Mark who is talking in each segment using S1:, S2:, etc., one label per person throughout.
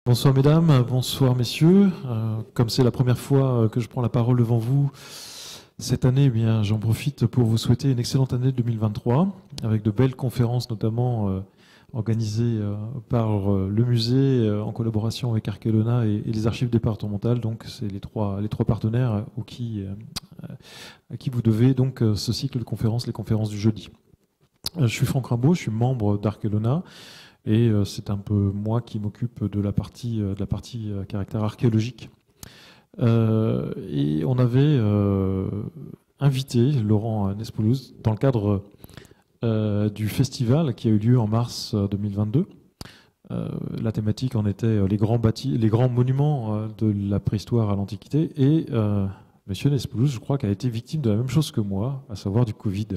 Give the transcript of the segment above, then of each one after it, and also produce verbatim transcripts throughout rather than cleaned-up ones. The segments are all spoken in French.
S1: Bonsoir mesdames, bonsoir messieurs. Euh, comme c'est la première fois que je prends la parole devant vous cette année, eh bien, j'en profite pour vous souhaiter une excellente année deux mille vingt-trois, avec de belles conférences notamment euh, organisées euh, par euh, le musée euh, en collaboration avec Archelona et, et les archives départementales. Donc c'est les trois, les trois partenaires aux qui, euh, à qui vous devez donc euh, ce cycle de conférences, les conférences du jeudi. Euh, je suis Franck Rimbaud, je suis membre d'Archelona. Et euh, c'est un peu moi qui m'occupe de la partie, euh, de la partie euh, caractère archéologique. Euh, et on avait euh, invité Laurent Nespoulouz dans le cadre euh, du festival qui a eu lieu en mars deux mille vingt-deux. Euh, la thématique en était les grands, bâtis, les grands monuments euh, de la préhistoire à l'Antiquité. Et euh, Monsieur Nespoulouz, je crois, qui a été victime de la même chose que moi, à savoir du Covid.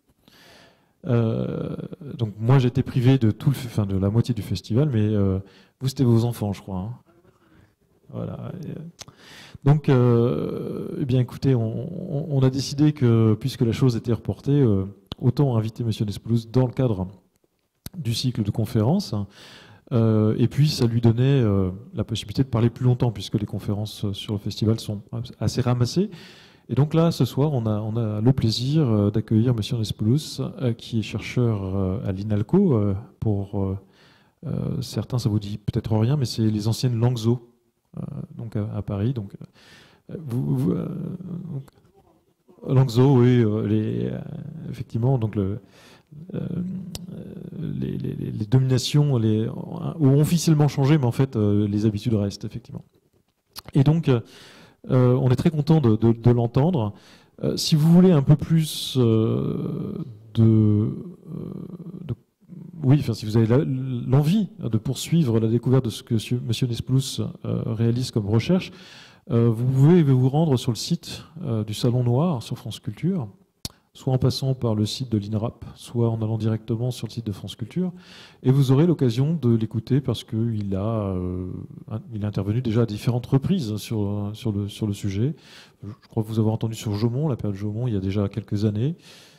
S1: Euh, donc moi j'étais privé de tout le, enfin de la moitié du festival, mais euh, vous c'était vos enfants, je crois. Hein. Voilà. Et, euh, donc, euh, eh bien écoutez, on, on a décidé que puisque la chose était reportée, euh, autant inviter Monsieur Nespoulouz dans le cadre du cycle de conférences. Euh, et puis ça lui donnait euh, la possibilité de parler plus longtemps, puisque les conférences sur le festival sont assez ramassées. Et donc là, ce soir, on a, on a le plaisir d'accueillir Monsieur Nespoulouz, qui est chercheur à l'INALCO. Pour euh, certains, ça vous dit peut-être rien, mais c'est les anciennes Langso, euh, donc à, à Paris. Donc, vous, vous, euh, donc, Langso, oui, les, effectivement, donc le, euh, les, les, les dominations les, ont officiellement changé, mais en fait, les habitudes restent, effectivement. Et donc, Euh, on est très content de, de, de l'entendre. Euh, si vous voulez un peu plus euh, de, euh, de, oui, enfin, si vous avez l'envie de poursuivre la découverte de ce que Monsieur Nespoulouz euh, réalise comme recherche, euh, vous pouvez vous rendre sur le site euh, du Salon Noir sur France Culture, soit en passant par le site de l'INRAP, soit en allant directement sur le site de France Culture, et vous aurez l'occasion de l'écouter parce qu'il a, euh, il a intervenu déjà à différentes reprises sur, sur, le, sur le sujet. Je crois que vous avez entendu sur Jaumont, la période Jaumont, il y a déjà quelques années.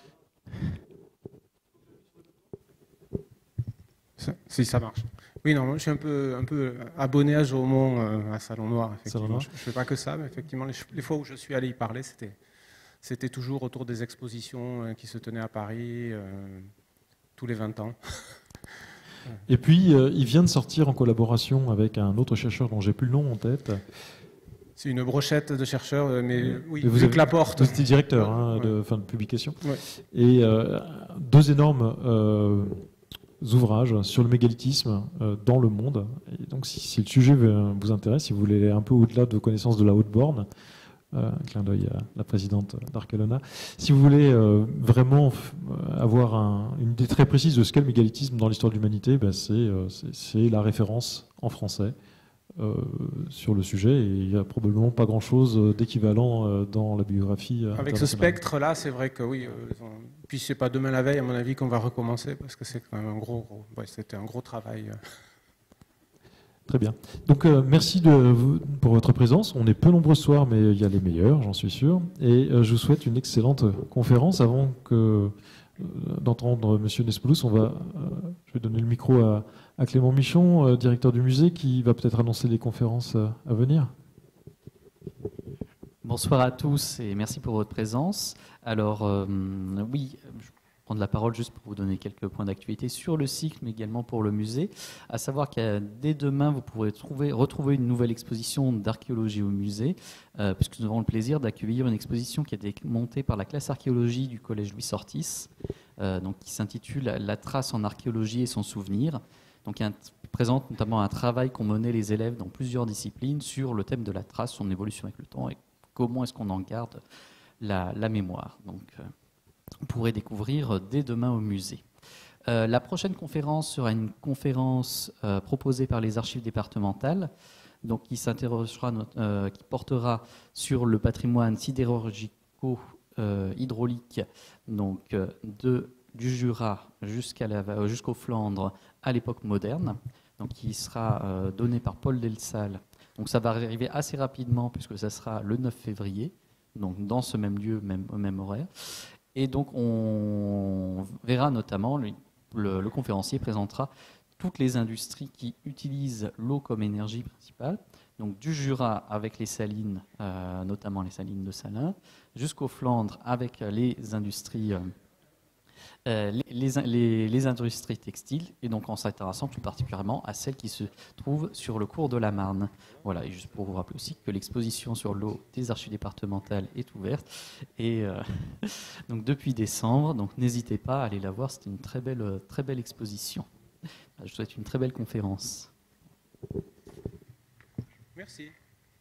S2: Si ça marche. Oui, non, moi, je suis un peu, un peu abonné à Jaumont, euh, à Salon Noir. Effectivement. Salon Noir. Je ne fais pas que ça, mais effectivement, les, les fois où je suis allé y parler, c'était... C'était toujours autour des expositions qui se tenaient à Paris euh, tous les vingt ans.
S1: Et puis, euh, il vient de sortir en collaboration avec un autre chercheur dont j'ai plus le nom en tête.
S2: C'est une brochette de chercheurs, mais oui,
S1: vous
S2: avez, Laporte.
S1: Vous étiez directeur hein, ouais. de, fin, de publication.
S2: Ouais.
S1: Et euh, deux énormes euh, ouvrages sur le mégalithisme euh, dans le monde. Et donc, si, si le sujet vous intéresse, si vous voulez aller un peu au-delà de vos connaissances de la Haute-Borne, Euh, un clin d'œil à la présidente d'Archelona. Si vous voulez euh, vraiment avoir un, une idée très précise de ce qu'est le mégalithisme dans l'histoire de l'humanité, ben c'est euh, la référence en français euh, sur le sujet, et il n'y a probablement pas grand-chose d'équivalent euh, dans la biographie. Euh,
S2: Avec ce spectre-là, c'est vrai que oui. Euh, puis c'est pas demain la veille, à mon avis, qu'on va recommencer, parce que c'est quand même un gros, gros ouais, c'était un gros travail. Euh.
S1: Très bien. Donc euh, merci de, pour votre présence. On est peu nombreux ce soir, mais il y a les meilleurs, j'en suis sûr. Et euh, je vous souhaite une excellente conférence. Avant que euh, d'entendre Monsieur Nespoulouz, on va, euh, je vais donner le micro à, à Clément Michon, euh, directeur du musée, qui va peut-être annoncer les conférences euh, à venir.
S3: Bonsoir à tous et merci pour votre présence. Alors euh, oui. Je... prendre la parole juste pour vous donner quelques points d'actualité sur le cycle, mais également pour le musée. À savoir qu'à dès demain, vous pourrez trouver, retrouver une nouvelle exposition d'archéologie au musée, euh, puisque nous avons le plaisir d'accueillir une exposition qui a été montée par la classe archéologie du collège Louis Sortis, euh, donc qui s'intitule « La trace en archéologie et son souvenir ». Donc, il présente notamment un travail qu'ont mené les élèves dans plusieurs disciplines sur le thème de la trace, son évolution avec le temps et comment est-ce qu'on en garde la, la mémoire. Donc, euh, vous pourrez découvrir dès demain au musée. Euh, la prochaine conférence sera une conférence euh, proposée par les archives départementales, donc qui s'interrogera, euh, qui portera sur le patrimoine sidérurgico-hydraulique, euh, donc euh, de, du Jura jusqu'à la, jusqu'aux Flandres à l'époque moderne, donc qui sera euh, donné par Paul Delsalle. Donc ça va arriver assez rapidement puisque ça sera le neuf février, donc dans ce même lieu, même, au même horaire. Et donc, on verra notamment, lui, le, le conférencier présentera toutes les industries qui utilisent l'eau comme énergie principale, donc du Jura avec les salines, euh, notamment les salines de Salins, jusqu'aux Flandres avec les industries, euh, les, les, les, les industries textiles, et donc en s'intéressant tout particulièrement à celles qui se trouvent sur le cours de la Marne. Voilà, et juste pour vous rappeler aussi que l'exposition sur l'eau des archives départementales est ouverte, et euh, donc depuis décembre, donc n'hésitez pas à aller la voir, c'est une très belle, très belle exposition. Je vous souhaite une très belle conférence.
S2: Merci.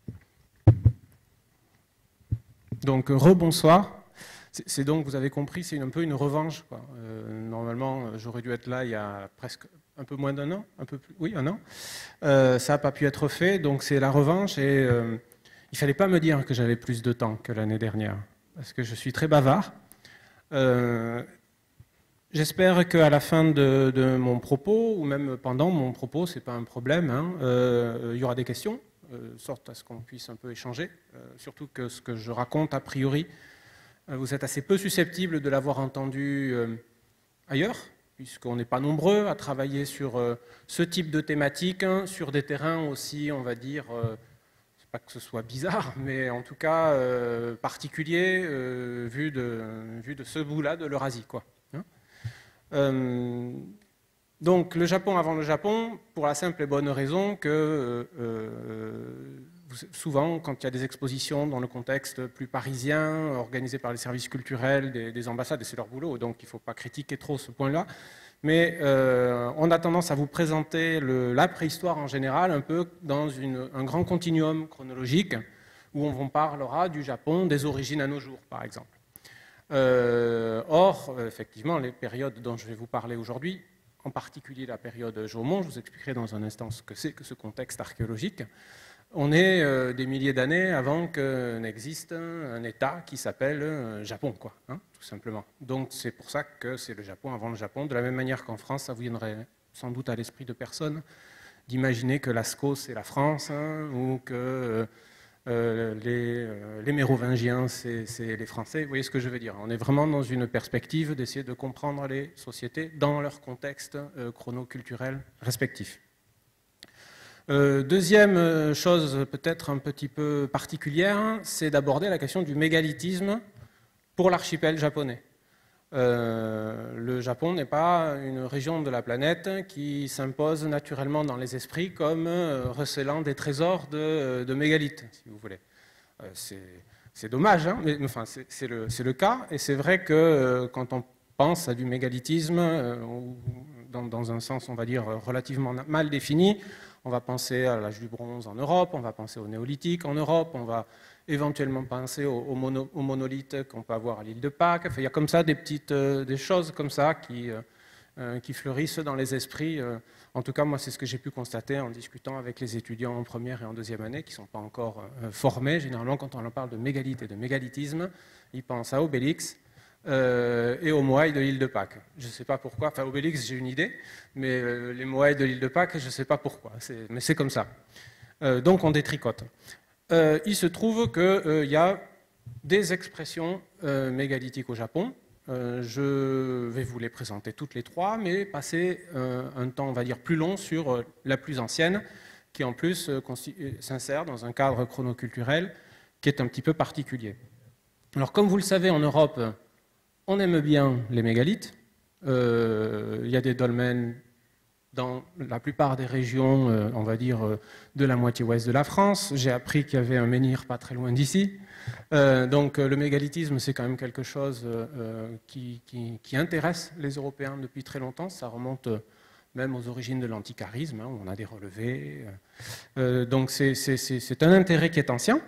S2: Donc, rebonsoir. C'est donc, vous avez compris, c'est un peu une revanche, quoi. Euh, normalement, j'aurais dû être là il y a presque un peu moins d'un an, un peu plus, oui, un an. Euh, ça n'a pas pu être fait, donc c'est la revanche. Et euh, il ne fallait pas me dire que j'avais plus de temps que l'année dernière, parce que je suis très bavard. Euh, J'espère qu'à la fin de, de mon propos, ou même pendant mon propos, ce n'est pas un problème, hein, euh, il y aura des questions, euh, sorte à ce qu'on puisse un peu échanger, euh, surtout que ce que je raconte, a priori, euh, vous êtes assez peu susceptibles de l'avoir entendu euh, ailleurs, puisqu'on n'est pas nombreux à travailler sur euh, ce type de thématique, hein, sur des terrains aussi, on va dire, euh, c'est pas que ce soit bizarre, mais en tout cas euh, particulier, euh, vu, de, vu de ce bout-là de l'Eurasie, quoi. Euh, donc le Japon avant le Japon, pour la simple et bonne raison que euh, euh, souvent quand il y a des expositions dans le contexte plus parisien, organisées par les services culturels des, des ambassades, et c'est leur boulot, donc il ne faut pas critiquer trop ce point-là, mais euh, on a tendance à vous présenter le, la préhistoire en général un peu dans une, un grand continuum chronologique où on vous parlera du Japon, des origines à nos jours par exemple. Euh, or, effectivement, les périodes dont je vais vous parler aujourd'hui, en particulier la période Jomon, je vous expliquerai dans un instant ce que c'est que ce contexte archéologique, on est euh, des milliers d'années avant que n'existe un État qui s'appelle euh, Japon, quoi, hein, tout simplement. Donc c'est pour ça que c'est le Japon avant le Japon, de la même manière qu'en France, ça vous viendrait sans doute à l'esprit de personne d'imaginer que Lascaux c'est la France, hein, ou que... Euh, Euh, les, euh, les Mérovingiens, c'est les Français. Vous voyez ce que je veux dire? On est vraiment dans une perspective d'essayer de comprendre les sociétés dans leur contexte euh, chronoculturel respectif. Euh, deuxième chose peut-être un petit peu particulière, c'est d'aborder la question du mégalithisme pour l'archipel japonais. Euh, le Japon n'est pas une région de la planète qui s'impose naturellement dans les esprits comme euh, recelant des trésors de, de mégalithes, si vous voulez. Euh, c'est dommage, hein, mais enfin, c'est le, le cas, et c'est vrai que euh, quand on pense à du mégalithisme, euh, dans, dans un sens, on va dire, relativement mal défini, on va penser à l'âge du bronze en Europe, on va penser au néolithique en Europe, on va éventuellement penser aux, aux, mono, aux monolithes qu'on peut avoir à l'île de Pâques. Enfin, il y a comme ça des petites euh, des choses comme ça qui, euh, qui fleurissent dans les esprits. Euh, en tout cas, moi, c'est ce que j'ai pu constater en discutant avec les étudiants en première et en deuxième année qui ne sont pas encore euh, formés. Généralement, quand on leur parle de mégalithe et de mégalithisme, ils pensent à Obélix euh, et aux moailles de l'île de Pâques. Je ne sais pas pourquoi. Enfin, Obélix, j'ai une idée, mais euh, les moailles de l'île de Pâques, je ne sais pas pourquoi. Mais c'est comme ça. Euh, donc, on détricote. Euh, il se trouve qu'il euh, y a des expressions euh, mégalithiques au Japon. Euh, je vais vous les présenter toutes les trois, mais passer euh, un temps, on va dire, plus long sur euh, la plus ancienne, qui en plus euh, s'insère dans un cadre chronoculturel qui est un petit peu particulier. Alors, comme vous le savez, en Europe, on aime bien les mégalithes. Euh, il y a des dolmens dans la plupart des régions, euh, on va dire, euh, de la moitié ouest de la France. J'ai appris qu'il y avait un menhir pas très loin d'ici. Euh, donc euh, le mégalithisme, c'est quand même quelque chose euh, qui, qui, qui intéresse les Européens depuis très longtemps. Ça remonte euh, même aux origines de l'antiquarisme, hein, où on a des relevés. Euh, donc c'est un intérêt qui est ancien.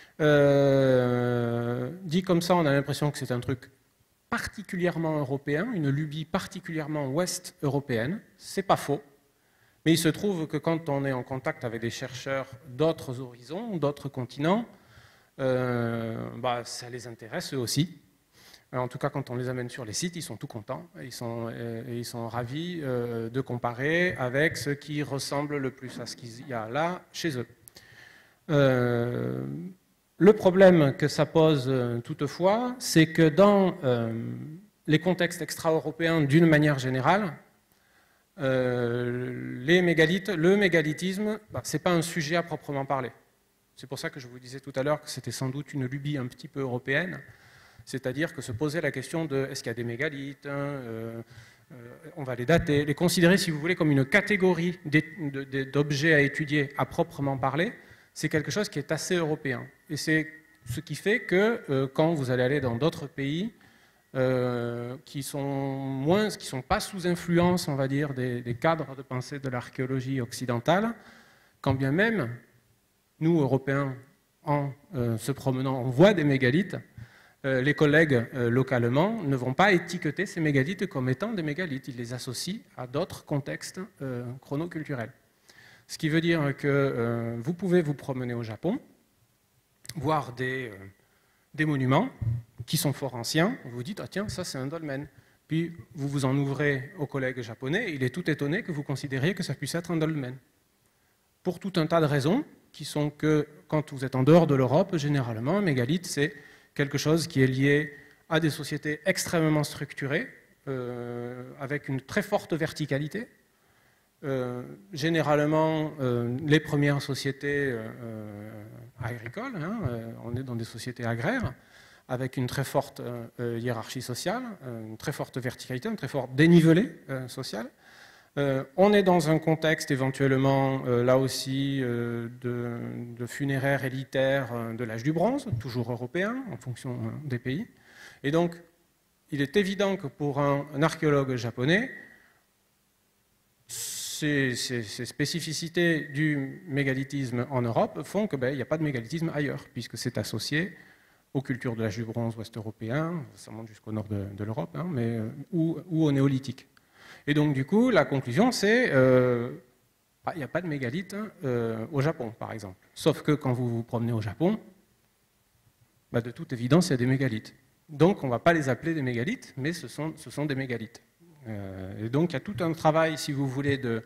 S2: Euh, dit comme ça, on a l'impression que c'est un truc particulièrement européen, une lubie particulièrement ouest européenne. C'est pas faux, mais il se trouve que quand on est en contact avec des chercheurs d'autres horizons, d'autres continents, euh, bah, ça les intéresse eux aussi. En tout cas, quand on les amène sur les sites, ils sont tout contents, ils sont, euh, ils sont ravis euh, de comparer avec ce qui ressemble le plus à ce qu'il y a là chez eux. Euh, Le problème que ça pose euh, toutefois, c'est que dans euh, les contextes extra-européens, d'une manière générale, euh, les mégalithes, le mégalithisme, bah, ce n'est pas un sujet à proprement parler. C'est pour ça que je vous disais tout à l'heure que c'était sans doute une lubie un petit peu européenne, c'est-à-dire que se poser la question de est-ce qu'il y a des mégalithes, hein, euh, euh, on va les dater, les considérer, si vous voulez, comme une catégorie d'objets à étudier à proprement parler, c'est quelque chose qui est assez européen. Et c'est ce qui fait que euh, quand vous allez aller dans d'autres pays euh, qui sont moins, qui sont pas sous influence, on va dire, des, des cadres de pensée de l'archéologie occidentale, quand bien même nous, Européens, en euh, se promenant, on voit des mégalithes, euh, les collègues euh, localement ne vont pas étiqueter ces mégalithes comme étant des mégalithes. Ils les associent à d'autres contextes euh, chronoculturels. Ce qui veut dire que euh, vous pouvez vous promener au Japon, voir des, euh, des monuments qui sont fort anciens. Vous vous dites, ah tiens, ça c'est un dolmen. Puis vous vous en ouvrez aux collègues japonais, et il est tout étonné que vous considériez que ça puisse être un dolmen. Pour tout un tas de raisons, qui sont que quand vous êtes en dehors de l'Europe, généralement, un mégalithe, c'est quelque chose qui est lié à des sociétés extrêmement structurées, euh, avec une très forte verticalité. Euh, généralement, euh, les premières sociétés euh, agricoles, hein, euh, on est dans des sociétés agraires, avec une très forte euh, hiérarchie sociale, une très forte verticalité, un très fort dénivelé euh, social. Euh, on est dans un contexte éventuellement, euh, là aussi, euh, de, de funéraires élitaires euh, de l'âge du bronze, toujours européen, en fonction euh, des pays. Et donc, il est évident que pour un, un archéologue japonais, ces, ces, ces spécificités du mégalithisme en Europe font qu'il ben, n'y a pas de mégalithisme ailleurs, puisque c'est associé aux cultures de l'âge du bronze ouest-européen, ça monte jusqu'au nord de, de l'Europe, hein, mais, euh, ou, ou au néolithique. Et donc, du coup, la conclusion, c'est euh, bah, il n'y a pas de mégalithes euh, au Japon, par exemple. Sauf que quand vous vous promenez au Japon, bah, de toute évidence, il y a des mégalithes. Donc, on ne va pas les appeler des mégalithes, mais ce sont, ce sont des mégalithes. Euh, et donc, il y a tout un travail, si vous voulez, de...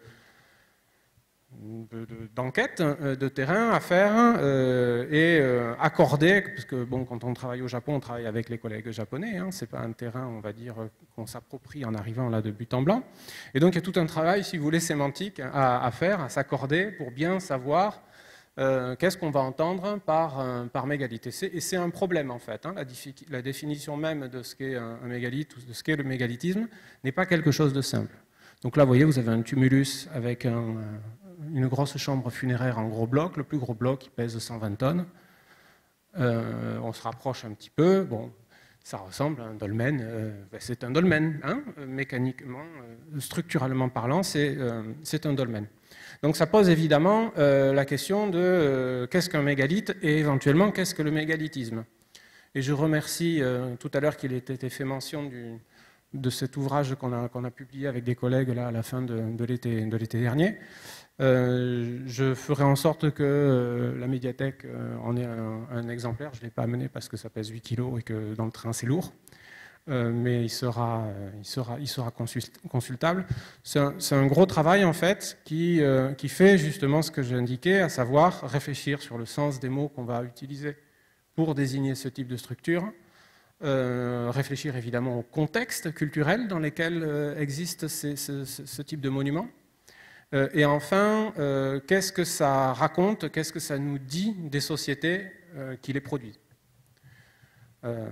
S2: d'enquête de, de, de terrain à faire euh, et euh, accorder, parce que bon, quand on travaille au Japon, on travaille avec les collègues japonais, hein, c'est pas un terrain, on va dire, qu'on s'approprie en arrivant là de but en blanc. Et donc il y a tout un travail, si vous voulez, sémantique à, à faire, à s'accorder pour bien savoir euh, qu'est-ce qu'on va entendre par, euh, par mégalithe. Et c'est un problème en fait, hein, la, la définition même de ce qu'est un, un mégalithe ou de ce qu'est le mégalithisme n'est pas quelque chose de simple. Donc là, vous voyez, vous avez un tumulus avec un une grosse chambre funéraire en gros bloc, le plus gros bloc qui pèse cent vingt tonnes. Euh, on se rapproche un petit peu, bon, ça ressemble à un dolmen, euh, ben c'est un dolmen, hein, mécaniquement, euh, structurellement parlant, c'est euh, un dolmen. Donc ça pose évidemment euh, la question de euh, qu'est-ce qu'un mégalithe et éventuellement qu'est-ce que le mégalithisme. Et je remercie euh, tout à l'heure qu'il ait été fait mention du, de cet ouvrage qu'on a, qu'on a publié avec des collègues là, à la fin de, de l'été dernier. Euh, je ferai en sorte que euh, la médiathèque euh, en ait un, un exemplaire. Je ne l'ai pas amené parce que ça pèse huit kilos et que dans le train c'est lourd. Euh, mais il sera, il sera, il sera consultable. C'est un, un gros travail en fait qui, euh, qui fait justement ce que j'ai indiqué, à savoir réfléchir sur le sens des mots qu'on va utiliser pour désigner ce type de structure. Euh, réfléchir évidemment au contexte culturel dans lequel euh, existe ces, ce, ce type de monument. Euh, et enfin, euh, qu'est-ce que ça raconte, qu'est-ce que ça nous dit des sociétés euh, qui les produisent. Euh,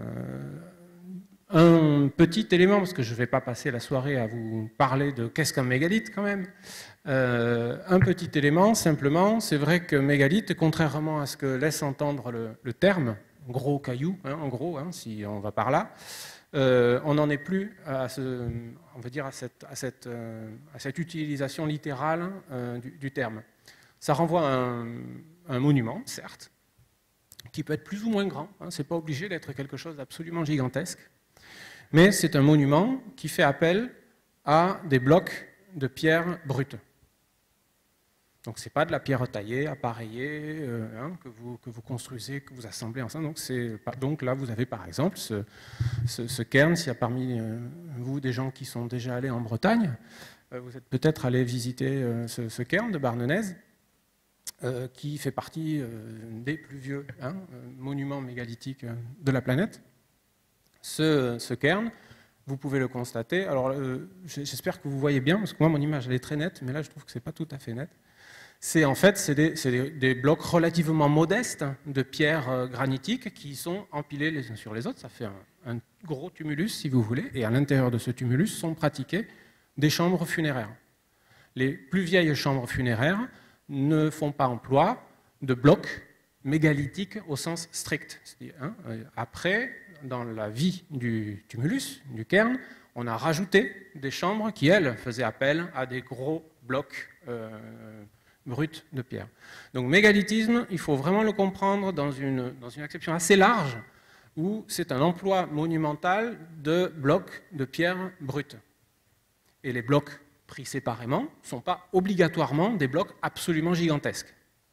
S2: un petit élément, parce que je ne vais pas passer la soirée à vous parler de qu'est-ce qu'un mégalithe quand même. Euh, un petit élément, simplement, c'est vrai que mégalithe, contrairement à ce que laisse entendre le, le terme, gros caillou, hein, en gros, hein, si on va par là, Euh, on n'en est plus à, ce, on va dire à, cette, à, cette, euh, à cette utilisation littérale euh, du, du terme. Ça renvoie à un, un monument, certes, qui peut être plus ou moins grand, hein, ce n'est pas obligé d'être quelque chose d'absolument gigantesque, mais c'est un monument qui fait appel à des blocs de pierre brute. Donc ce n'est pas de la pierre taillée, appareillée, euh, hein, que, vous, que vous construisez, que vous assemblez ensemble. Donc, donc là, vous avez par exemple ce, ce, ce cairn. S'il y a parmi euh, vous des gens qui sont déjà allés en Bretagne, euh, vous êtes peut-être allés visiter euh, ce, ce cairn de Barnenez, euh, qui fait partie euh, des plus vieux hein, monuments mégalithiques de la planète. Ce, ce cairn vous pouvez le constater. Alors, euh, j'espère que vous voyez bien, parce que moi, mon image, elle est très nette, mais là, je trouve que ce n'est pas tout à fait net. C'est en fait c'est des, des, des blocs relativement modestes de pierres euh, granitiques qui sont empilés les uns sur les autres. Ça fait un, un gros tumulus, si vous voulez, et à l'intérieur de ce tumulus sont pratiquées des chambres funéraires. Les plus vieilles chambres funéraires ne font pas emploi de blocs mégalithiques au sens strict. Hein, après, dans la vie du tumulus, du cairn, on a rajouté des chambres qui, elles, faisaient appel à des gros blocs euh, brut de pierre. Donc mégalithisme, il faut vraiment le comprendre dans une, dans une acception assez large, où c'est un emploi monumental de blocs de pierre brute. Et les blocs pris séparément ne sont pas obligatoirement des blocs absolument gigantesques.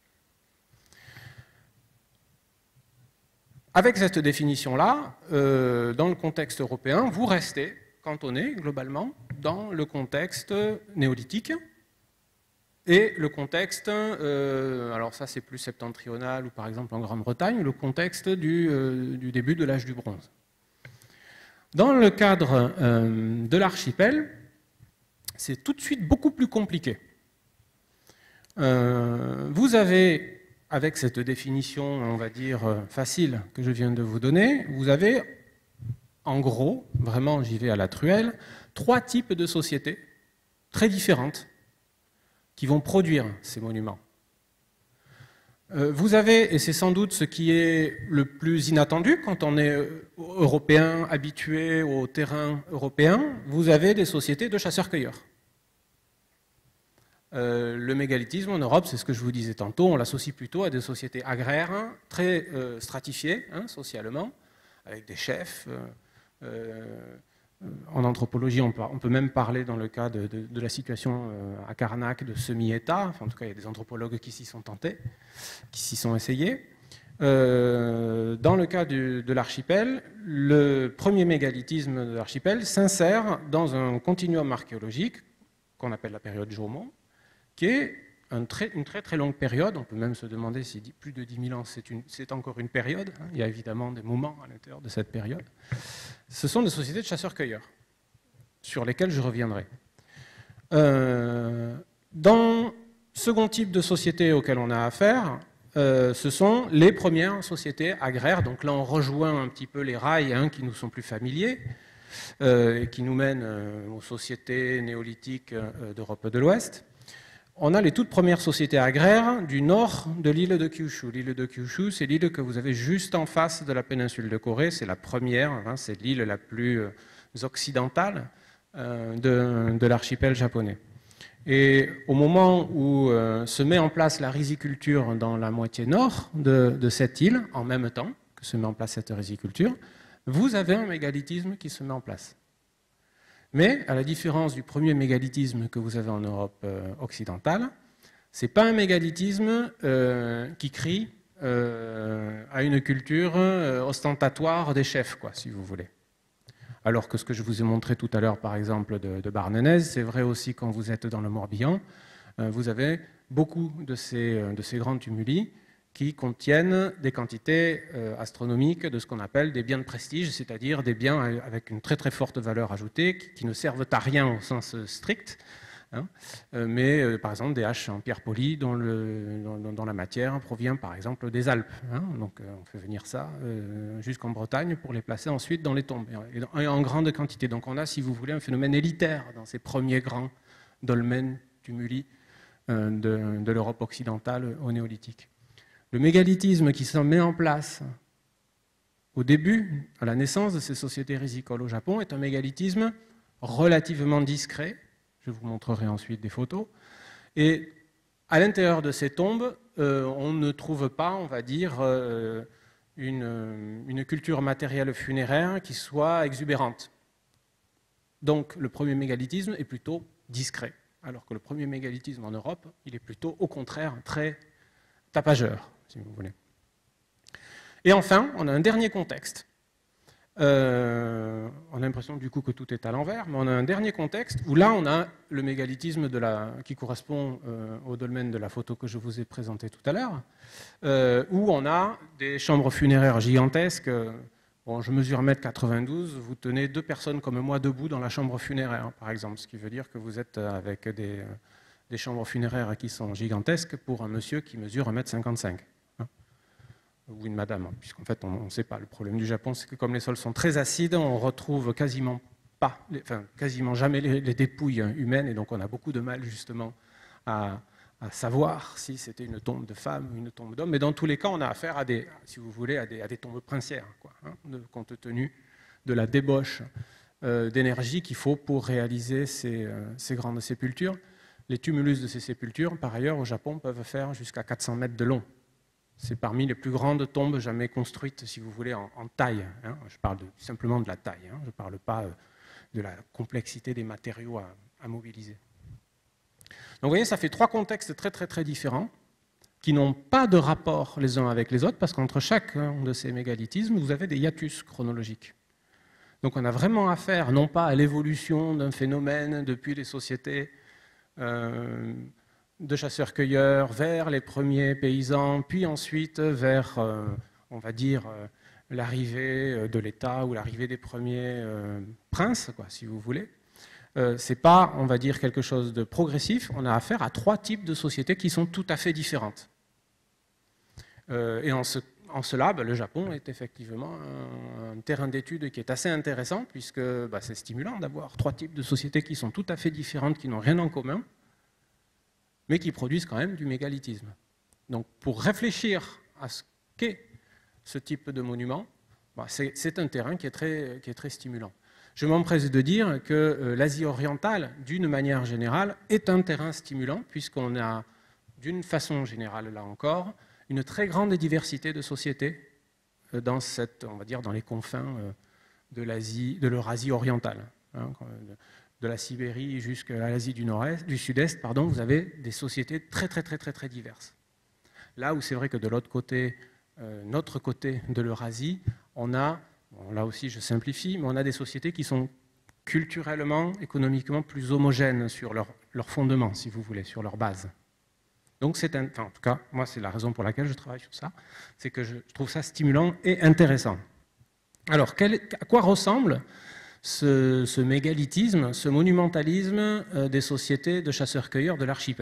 S2: Avec cette définition-là, euh, dans le contexte européen, vous restez cantonné globalement dans le contexte néolithique, et le contexte, euh, alors ça c'est plus septentrional ou par exemple en Grande-Bretagne, le contexte du, euh, du début de l'âge du bronze. Dans le cadre euh, de l'archipel, c'est tout de suite beaucoup plus compliqué. Euh, vous avez, avec cette définition, on va dire, facile que je viens de vous donner, vous avez en gros, vraiment j'y vais à la truelle, trois types de sociétés très différentes qui vont produire ces monuments. Euh, vous avez, et c'est sans doute ce qui est le plus inattendu quand on est européen, habitué au terrain européen, vous avez des sociétés de chasseurs-cueilleurs. Euh, le mégalithisme en Europe, c'est ce que je vous disais tantôt, on l'associe plutôt à des sociétés agraires, très euh, stratifiées hein, socialement, avec des chefs. Euh, euh, En anthropologie, on peut, on peut même parler dans le cas de, de, de la situation à Karnak de semi-État. Enfin, en tout cas, il y a des anthropologues qui s'y sont tentés, qui s'y sont essayés. Euh, dans le cas du, de l'archipel, le premier mégalithisme de l'archipel s'insère dans un continuum archéologique qu'on appelle la période Jomon, qui est un très, une très très longue période. On peut même se demander si plus de dix mille ans c'est encore une période. Hein. Il y a évidemment des moments à l'intérieur de cette période. Ce sont des sociétés de chasseurs-cueilleurs, sur lesquelles je reviendrai. Euh, dans le second type de société auquel on a affaire, euh, ce sont les premières sociétés agraires. Donc là, on rejoint un petit peu les rails hein, qui nous sont plus familiers, euh, et qui nous mènent euh, aux sociétés néolithiques euh, d'Europe de l'Ouest. On a les toutes premières sociétés agraires du nord de l'île de Kyushu. L'île de Kyushu, c'est l'île que vous avez juste en face de la péninsule de Corée. C'est la première, hein, c'est l'île la plus occidentale euh, de, de l'archipel japonais. Et au moment où euh, se met en place la riziculture dans la moitié nord de, de cette île, en même temps que se met en place cette riziculture, vous avez un mégalithisme qui se met en place. Mais, à la différence du premier mégalithisme que vous avez en Europe euh, occidentale, ce n'est pas un mégalithisme euh, qui crie euh, à une culture euh, ostentatoire des chefs, quoi, si vous voulez. Alors que ce que je vous ai montré tout à l'heure, par exemple, de, de Barnenez, c'est vrai aussi quand vous êtes dans le Morbihan, euh, vous avez beaucoup de ces, de ces grands tumuli qui contiennent des quantités euh, astronomiques de ce qu'on appelle des biens de prestige, c'est-à-dire des biens avec une très très forte valeur ajoutée, qui, qui ne servent à rien au sens strict, hein, euh, mais euh, par exemple des haches en pierre polie dont, le, dont, dont la matière provient par exemple des Alpes. Hein, donc euh, on fait venir ça euh, jusqu'en Bretagne pour les placer ensuite dans les tombes, et, dans, et en grande quantité. Donc on a, si vous voulez, un phénomène élitaire dans ces premiers grands dolmens, tumuli euh, de, de l'Europe occidentale au néolithique. Le mégalithisme qui se met en place au début, à la naissance de ces sociétés rizicoles au Japon, est un mégalithisme relativement discret. Je vous montrerai ensuite des photos. Et à l'intérieur de ces tombes, euh, on ne trouve pas, on va dire, euh, une, une culture matérielle funéraire qui soit exubérante. Donc le premier mégalithisme est plutôt discret, alors que le premier mégalithisme en Europe, il est plutôt au contraire très tapageur, si vous voulez. Et enfin, on a un dernier contexte. Euh, on a l'impression du coup que tout est à l'envers, mais on a un dernier contexte où là on a le mégalithisme de la, qui correspond euh, au dolmen de la photo que je vous ai présentée tout à l'heure, euh, où on a des chambres funéraires gigantesques, Bon, je mesure un mètre quatre-vingt-douze, vous tenez deux personnes comme moi debout dans la chambre funéraire, par exemple, ce qui veut dire que vous êtes avec des, des chambres funéraires qui sont gigantesques pour un monsieur qui mesure un mètre cinquante-cinq. Hein, ou une madame, hein, puisqu'en fait, on ne sait pas. Le problème du Japon, c'est que comme les sols sont très acides, on retrouve quasiment pas, enfin, quasiment jamais les, les dépouilles humaines, et donc on a beaucoup de mal, justement, à... à savoir si c'était une tombe de femme ou une tombe d'homme. Mais dans tous les cas, on a affaire à des, si vous voulez, à des, à des tombes princières, quoi, hein, de, compte tenu de la débauche euh, d'énergie qu'il faut pour réaliser ces, euh, ces grandes sépultures. Les tumulus de ces sépultures, par ailleurs, au Japon, peuvent faire jusqu'à quatre cents mètres de long. C'est parmi les plus grandes tombes jamais construites, si vous voulez, en, en taille. Hein. Je parle de, simplement de la taille. Hein. Je ne parle pas euh, de la complexité des matériaux à, à mobiliser. Donc vous voyez, ça fait trois contextes très très très différents qui n'ont pas de rapport les uns avec les autres parce qu'entre chacun de ces mégalithismes, vous avez des hiatus chronologiques. Donc on a vraiment affaire non pas à l'évolution d'un phénomène depuis les sociétés euh, de chasseurs-cueilleurs vers les premiers paysans, puis ensuite vers, euh, on va dire, euh, l'arrivée de l'État ou l'arrivée des premiers euh, princes, quoi, si vous voulez. Euh, ce n'est pas, on va dire, quelque chose de progressif. On a affaire à trois types de sociétés qui sont tout à fait différentes. Euh, et en, ce, en cela, bah, le Japon est effectivement un, un terrain d'étude qui est assez intéressant, puisque bah, c'est stimulant d'avoir trois types de sociétés qui sont tout à fait différentes, qui n'ont rien en commun, mais qui produisent quand même du mégalithisme. Donc, pour réfléchir à ce qu'est ce type de monument, bah, c'est un terrain qui est très, qui est très stimulant. Je m'empresse de dire que euh, l'Asie orientale, d'une manière générale, est un terrain stimulant, puisqu'on a, d'une façon générale, là encore, une très grande diversité de sociétés euh, dans, cette, on va dire, dans les confins euh, de l'Asie, de l'Eurasie orientale. Hein, de, de la Sibérie jusqu'à l'Asie du Nord-Est, du Sud-Est, pardon, vous avez des sociétés très, très, très, très, très diverses. Là où c'est vrai que de l'autre côté, euh, notre côté de l'Eurasie, on a... Bon, là aussi, je simplifie, mais on a des sociétés qui sont culturellement, économiquement plus homogènes sur leur, leur fondement, si vous voulez, sur leur base. Donc, c'est un, enfin, en tout cas, moi, c'est la raison pour laquelle je travaille sur ça, c'est que je trouve ça stimulant et intéressant. Alors, quel, à quoi ressemble ce, ce mégalithisme, ce monumentalisme euh, des sociétés de chasseurs-cueilleurs de l'archipel ?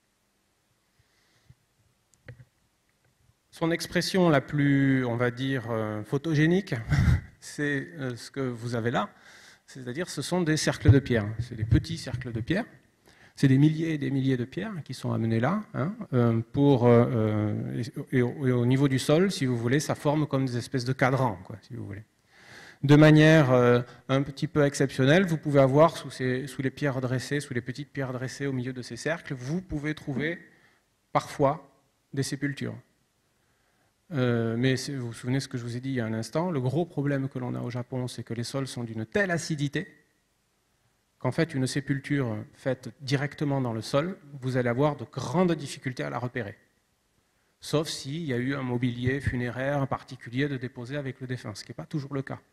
S2: Son expression la plus, on va dire, euh, photogénique, c'est euh, ce que vous avez là, c'est-à-dire ce sont des cercles de pierre. C'est des petits cercles de pierre. C'est des milliers et des milliers de pierres qui sont amenées là. Hein, euh, pour, euh, et, et, au, et au niveau du sol, si vous voulez, ça forme comme des espèces de cadrans, quoi, si vous voulez. De manière euh, un petit peu exceptionnelle, vous pouvez avoir sous, ces, sous les pierres dressées, sous les petites pierres dressées au milieu de ces cercles, vous pouvez trouver parfois des sépultures. Euh, mais vous vous souvenez de ce que je vous ai dit il y a un instant, le gros problème que l'on a au Japon, c'est que les sols sont d'une telle acidité qu'en fait, une sépulture faite directement dans le sol, vous allez avoir de grandes difficultés à la repérer. Sauf s'il y a eu un mobilier funéraire particulier de déposer avec le défunt, ce qui n'est pas toujours le cas.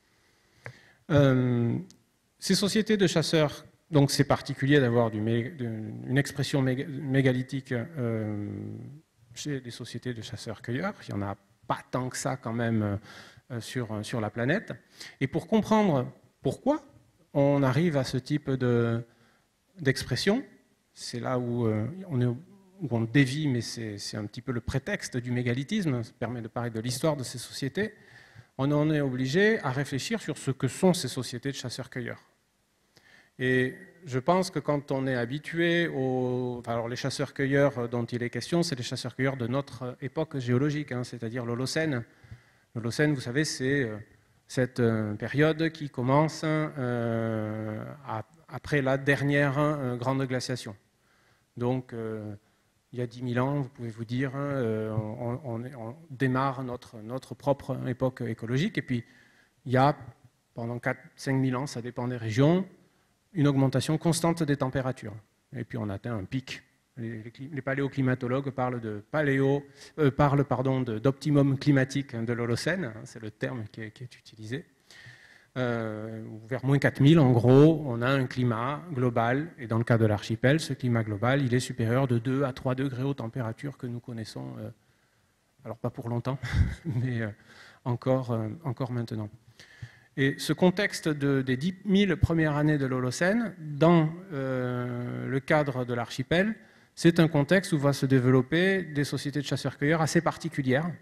S2: Euh, ces sociétés de chasseurs, donc c'est particulier d'avoir une expression mégalithique euh, chez les sociétés de chasseurs-cueilleurs. Il n'y en a pas tant que ça quand même euh, sur, sur la planète. Et pour comprendre pourquoi on arrive à ce type d'expression, c'est là où, euh, on est, où on dévie, mais c'est un petit peu le prétexte du mégalithisme, ça permet de parler de l'histoire de ces sociétés, on en est obligé à réfléchir sur ce que sont ces sociétés de chasseurs-cueilleurs. Et je pense que quand on est habitué aux... Enfin, alors les chasseurs-cueilleurs dont il est question, c'est les chasseurs-cueilleurs de notre époque géologique, hein, c'est-à-dire l'Holocène. L'Holocène, vous savez, c'est cette période qui commence euh, à, après la dernière euh, grande glaciation. Donc, euh, il y a dix mille ans, vous pouvez vous dire, euh, on, on, on démarre notre, notre propre époque écologique. Et puis, il y a, pendant quatre à cinq mille ans, ça dépend des régions, une augmentation constante des températures. Et puis on atteint un pic. Les, les, les paléoclimatologues parlent de paléo, euh, parlent pardon d'optimum climatique de l'Holocène, hein, c'est le terme qui est, qui est utilisé. Euh, vers moins quatre mille, en gros, on a un climat global, et dans le cas de l'archipel, ce climat global, il est supérieur de deux à trois degrés aux températures que nous connaissons euh, Alors pas pour longtemps, mais euh, encore, euh, encore maintenant. Et ce contexte de, des dix mille premières années de l'Holocène, dans euh, le cadre de l'archipel, c'est un contexte où va se développer des sociétés de chasseurs-cueilleurs assez particulières,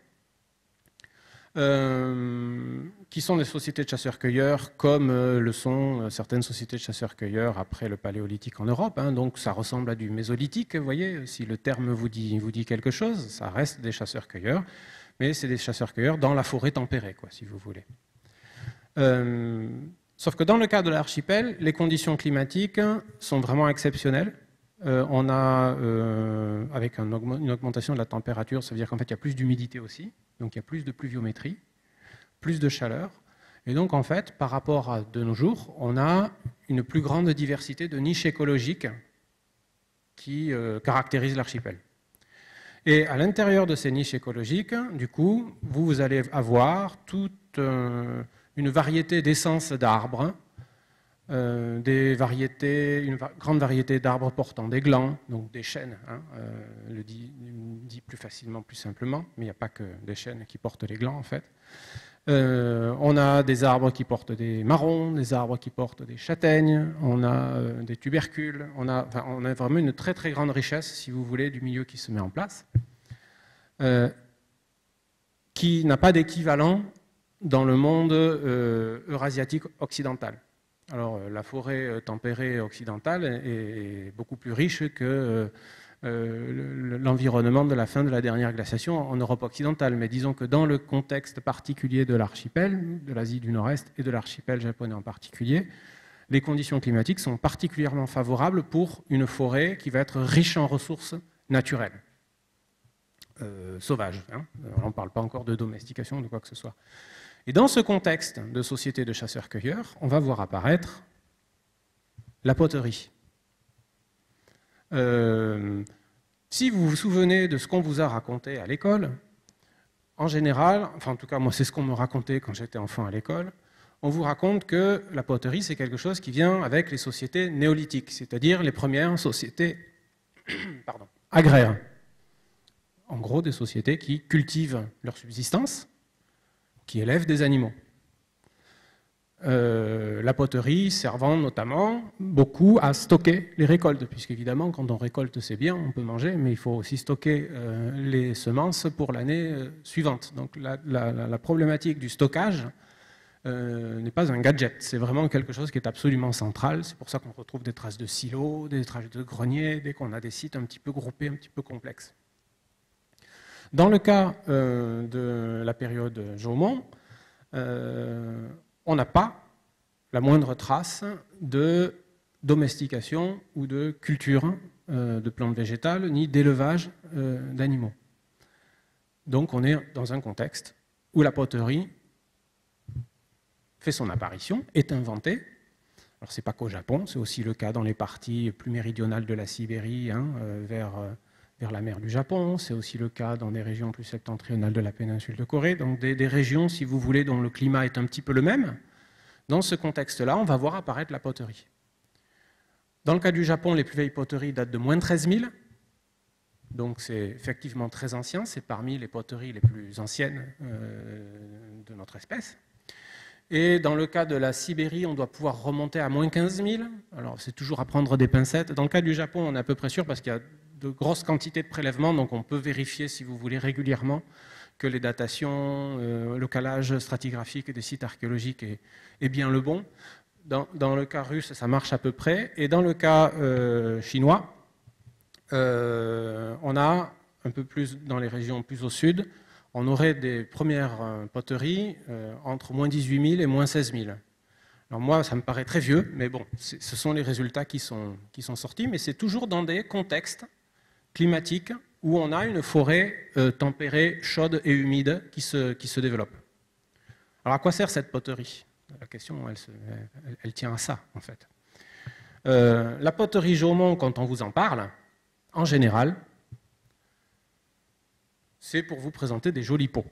S2: euh, qui sont des sociétés de chasseurs-cueilleurs comme euh, le sont euh, certaines sociétés de chasseurs-cueilleurs après le Paléolithique en Europe. Hein, donc ça ressemble à du Mésolithique, vous voyez, si le terme vous dit, vous dit quelque chose, ça reste des chasseurs-cueilleurs, mais c'est des chasseurs-cueilleurs dans la forêt tempérée, quoi, si vous voulez. Euh, sauf que dans le cas de l'archipel, les conditions climatiques sont vraiment exceptionnelles. Euh, on a, euh, avec un augment, une augmentation de la température, ça veut dire qu'en fait il y a plus d'humidité aussi, donc il y a plus de pluviométrie, plus de chaleur. Et donc en fait, par rapport à de nos jours, on a une plus grande diversité de niches écologiques qui euh, caractérisent l'archipel. Et à l'intérieur de ces niches écologiques, du coup, vous, vous allez avoir toute euh, une variété d'essences d'arbres, euh, des variétés, une va grande variété d'arbres portant des glands, donc des chênes, hein, euh, le dit, dit plus facilement, plus simplement, mais il n'y a pas que des chênes qui portent les glands en fait. Euh, on a des arbres qui portent des marrons, des arbres qui portent des châtaignes, on a euh, des tubercules, on a, enfin, on a vraiment une très très grande richesse, si vous voulez, du milieu qui se met en place, euh, qui n'a pas d'équivalent dans le monde euh, eurasiatique occidental. Alors, la forêt tempérée occidentale est, est beaucoup plus riche que euh, l'environnement de la fin de la dernière glaciation en Europe occidentale. Mais disons que dans le contexte particulier de l'archipel, de l'Asie du Nord-Est et de l'archipel japonais en particulier, les conditions climatiques sont particulièrement favorables pour une forêt qui va être riche en ressources naturelles, euh, sauvages. Hein. On ne parle pas encore de domestication ou de quoi que ce soit. Et dans ce contexte de société de chasseurs-cueilleurs, on va voir apparaître la poterie. Euh, si vous vous souvenez de ce qu'on vous a raconté à l'école, en général, enfin en tout cas moi c'est ce qu'on me racontait quand j'étais enfant à l'école, on vous raconte que la poterie c'est quelque chose qui vient avec les sociétés néolithiques, c'est-à-dire les premières sociétés pardon, agraires. En gros des sociétés qui cultivent leur subsistance, qui élèvent des animaux. Euh, la poterie servant notamment beaucoup à stocker les récoltes, puisqu'évidemment, quand on récolte, c'est bien, on peut manger, mais il faut aussi stocker euh, les semences pour l'année euh, suivante. Donc la, la, la problématique du stockage euh, n'est pas un gadget, c'est vraiment quelque chose qui est absolument central. C'est pour ça qu'on retrouve des traces de silos, des traces de greniers, dès qu'on a des sites un petit peu groupés, un petit peu complexes. Dans le cas euh, de la période Jomon, euh, on n'a pas la moindre trace de domestication ou de culture euh, de plantes végétales, ni d'élevage euh, d'animaux. Donc on est dans un contexte où la poterie fait son apparition, est inventée. Alors ce n'est pas qu'au Japon, c'est aussi le cas dans les parties plus méridionales de la Sibérie, hein, euh, vers... Euh, vers la mer du Japon, c'est aussi le cas dans des régions plus septentrionales de la péninsule de Corée, donc des, des régions, si vous voulez, dont le climat est un petit peu le même. Dans ce contexte-là, on va voir apparaître la poterie. Dans le cas du Japon, les plus vieilles poteries datent de moins de treize mille, donc c'est effectivement très ancien, c'est parmi les poteries les plus anciennes euh, de notre espèce. Et dans le cas de la Sibérie, on doit pouvoir remonter à moins quinze mille, alors c'est toujours à prendre des pincettes. Dans le cas du Japon, on est à peu près sûr parce qu'il y a de grosses quantités de prélèvements, donc on peut vérifier, si vous voulez, régulièrement que les datations, euh, le calage stratigraphique des sites archéologiques est, est bien le bon. Dans, dans le cas russe, ça marche à peu près. Et dans le cas euh, chinois, euh, on a un peu plus dans les régions plus au sud, on aurait des premières euh, poteries euh, entre moins dix-huit mille et moins seize mille. Alors moi, ça me paraît très vieux, mais bon, ce sont les résultats qui sont, qui sont sortis, mais c'est toujours dans des contextes climatique où on a une forêt euh, tempérée, chaude et humide qui se, qui se développe. Alors à quoi sert cette poterie? La question, elle, se, elle, elle tient à ça, en fait. Euh, la poterie Jomon, quand on vous en parle, en général, c'est pour vous présenter des jolis pots.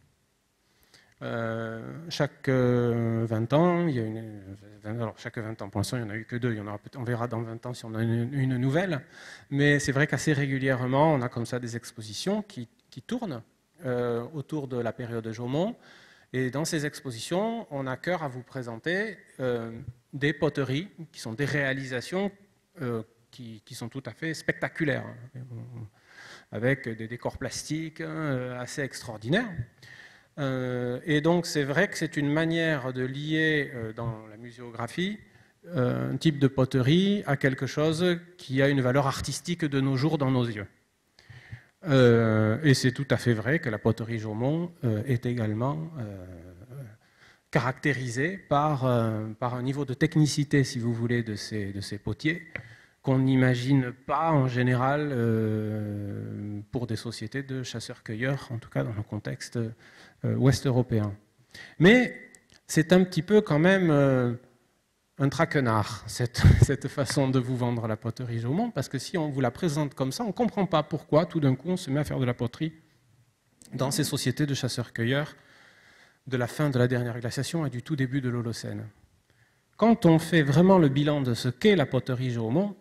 S2: Euh, chaque euh, vingt ans, il y a une, alors chaque vingt ans, pour l'instant il n'y en a eu que deux, il y en aura, on verra dans vingt ans si on a une, une nouvelle, mais c'est vrai qu'assez régulièrement on a comme ça des expositions qui, qui tournent euh, autour de la période Jaumont. Et dans ces expositions, on a cœur à vous présenter euh, des poteries qui sont des réalisations euh, qui, qui sont tout à fait spectaculaires, hein, avec des décors plastiques euh, assez extraordinaires. Euh, et donc c'est vrai que c'est une manière de lier euh, dans la muséographie euh, un type de poterie à quelque chose qui a une valeur artistique de nos jours dans nos yeux. Euh, et c'est tout à fait vrai que la poterie Jaumont euh, est également euh, caractérisée par, euh, par un niveau de technicité, si vous voulez, de ces, de ces potiers qu'on n'imagine pas en général euh, pour des sociétés de chasseurs-cueilleurs, en tout cas dans le contexte euh, ouest-européen. Mais c'est un petit peu quand même euh, un traquenard, cette, cette façon de vous vendre la poterie Jaumont, parce que si on vous la présente comme ça, on ne comprend pas pourquoi tout d'un coup on se met à faire de la poterie dans ces sociétés de chasseurs-cueilleurs de la fin de la dernière glaciation et du tout début de l'Holocène. Quand on fait vraiment le bilan de ce qu'est la poterie Jaumont,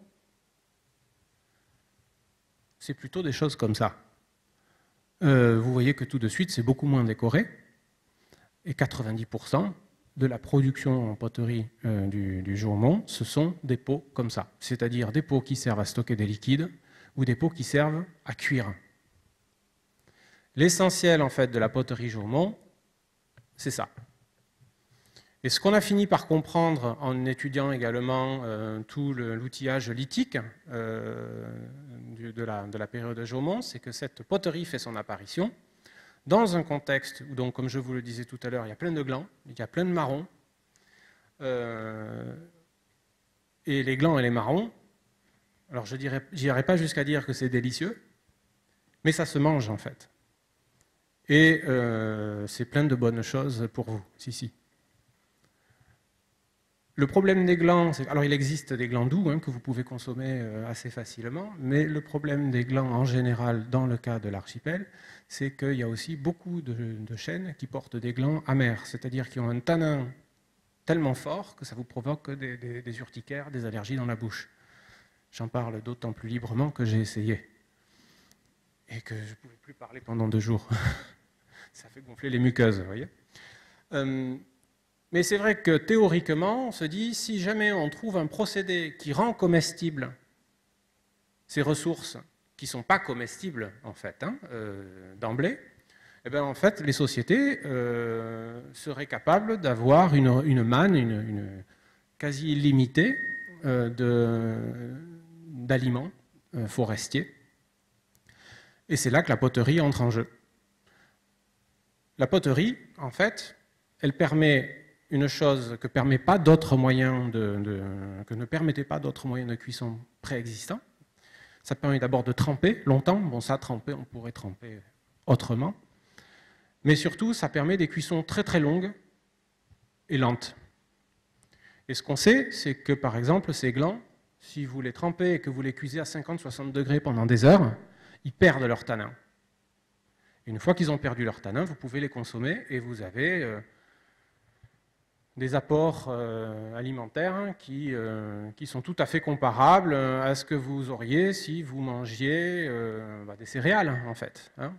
S2: c'est plutôt des choses comme ça. Euh, vous voyez que tout de suite, c'est beaucoup moins décoré, et quatre-vingt-dix pour cent de la production en poterie euh, du, du Jaumont, ce sont des pots comme ça, c'est-à-dire des pots qui servent à stocker des liquides ou des pots qui servent à cuire. L'essentiel en fait de la poterie Jaumont, c'est ça. Et ce qu'on a fini par comprendre en étudiant également euh, tout l'outillage lithique euh, du, de, la, de la période Jaumont, c'est que cette poterie fait son apparition dans un contexte où, donc, comme je vous le disais tout à l'heure, il y a plein de glands, il y a plein de marrons, euh, et les glands et les marrons, alors je n'irai pas jusqu'à dire que c'est délicieux, mais ça se mange en fait. Et euh, c'est plein de bonnes choses pour vous, si, si. Le problème des glands, c'est, alors il existe des glands doux hein, que vous pouvez consommer euh, assez facilement, mais le problème des glands en général dans le cas de l'archipel, c'est qu'il y a aussi beaucoup de, de chênes qui portent des glands amers, c'est-à-dire qui ont un tanin tellement fort que ça vous provoque des, des, des urticaires, des allergies dans la bouche. J'en parle d'autant plus librement que j'ai essayé et que je ne pouvais plus parler pendant deux jours. Ça fait gonfler les muqueuses, vous voyez. Euh, Mais c'est vrai que théoriquement, on se dit, si jamais on trouve un procédé qui rend comestible ces ressources qui ne sont pas comestibles, en fait, hein, euh, d'emblée, eh bien, en fait, les sociétés euh, seraient capables d'avoir une, une manne, une, une quasi illimitée euh, d'aliments euh, forestiers. Et c'est là que la poterie entre en jeu. La poterie, en fait, elle permet une chose que, permet pas d'autres moyens de, de, que ne permettaient pas d'autres moyens de cuisson préexistants. Ça permet d'abord de tremper longtemps. Bon, ça, tremper, on pourrait tremper autrement. Mais surtout, ça permet des cuissons très très longues et lentes. Et ce qu'on sait, c'est que, par exemple, ces glands, si vous les trempez et que vous les cuisez à cinquante à soixante degrés pendant des heures, ils perdent leur tanin. Et une fois qu'ils ont perdu leur tanin, vous pouvez les consommer et vous avez euh, des apports euh, alimentaires qui, euh, qui sont tout à fait comparables à ce que vous auriez si vous mangiez euh, bah, des céréales, en fait. Hein.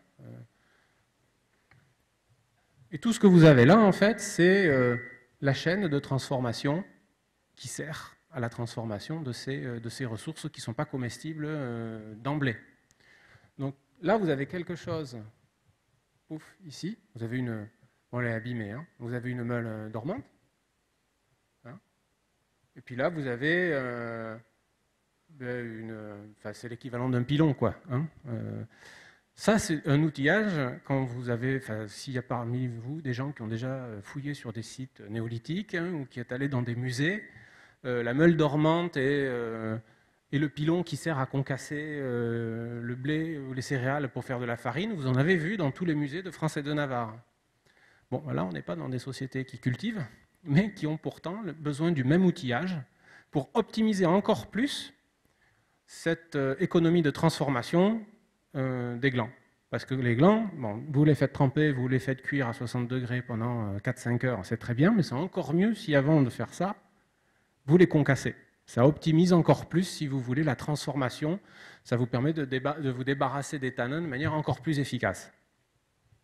S2: Et tout ce que vous avez là, en fait, c'est euh, la chaîne de transformation qui sert à la transformation de ces, de ces ressources qui ne sont pas comestibles euh, d'emblée. Donc là, vous avez quelque chose, ouf, ici, vous avez une, bon, elle est abîmée, hein, vous avez une meule dormante, hein, et puis là, vous avez, euh, une, enfin, c'est l'équivalent d'un pilon, quoi. Hein, euh, ça, c'est un outillage, quand vous avez, enfin, s'il y a parmi vous des gens qui ont déjà fouillé sur des sites néolithiques, hein, ou qui est allé dans des musées, euh, la meule dormante et, euh, et le pilon qui sert à concasser euh, le blé ou les céréales pour faire de la farine, vous en avez vu dans tous les musées de France et de Navarre. Bon, là, on n'est pas dans des sociétés qui cultivent, mais qui ont pourtant besoin du même outillage pour optimiser encore plus cette euh, économie de transformation euh, des glands. Parce que les glands, bon, vous les faites tremper, vous les faites cuire à soixante degrés pendant quatre à cinq heures, c'est très bien, mais c'est encore mieux si avant de faire ça, vous les concassez. Ça optimise encore plus, si vous voulez, la transformation. Ça vous permet de, de vous débarrasser des tanins de manière encore plus efficace.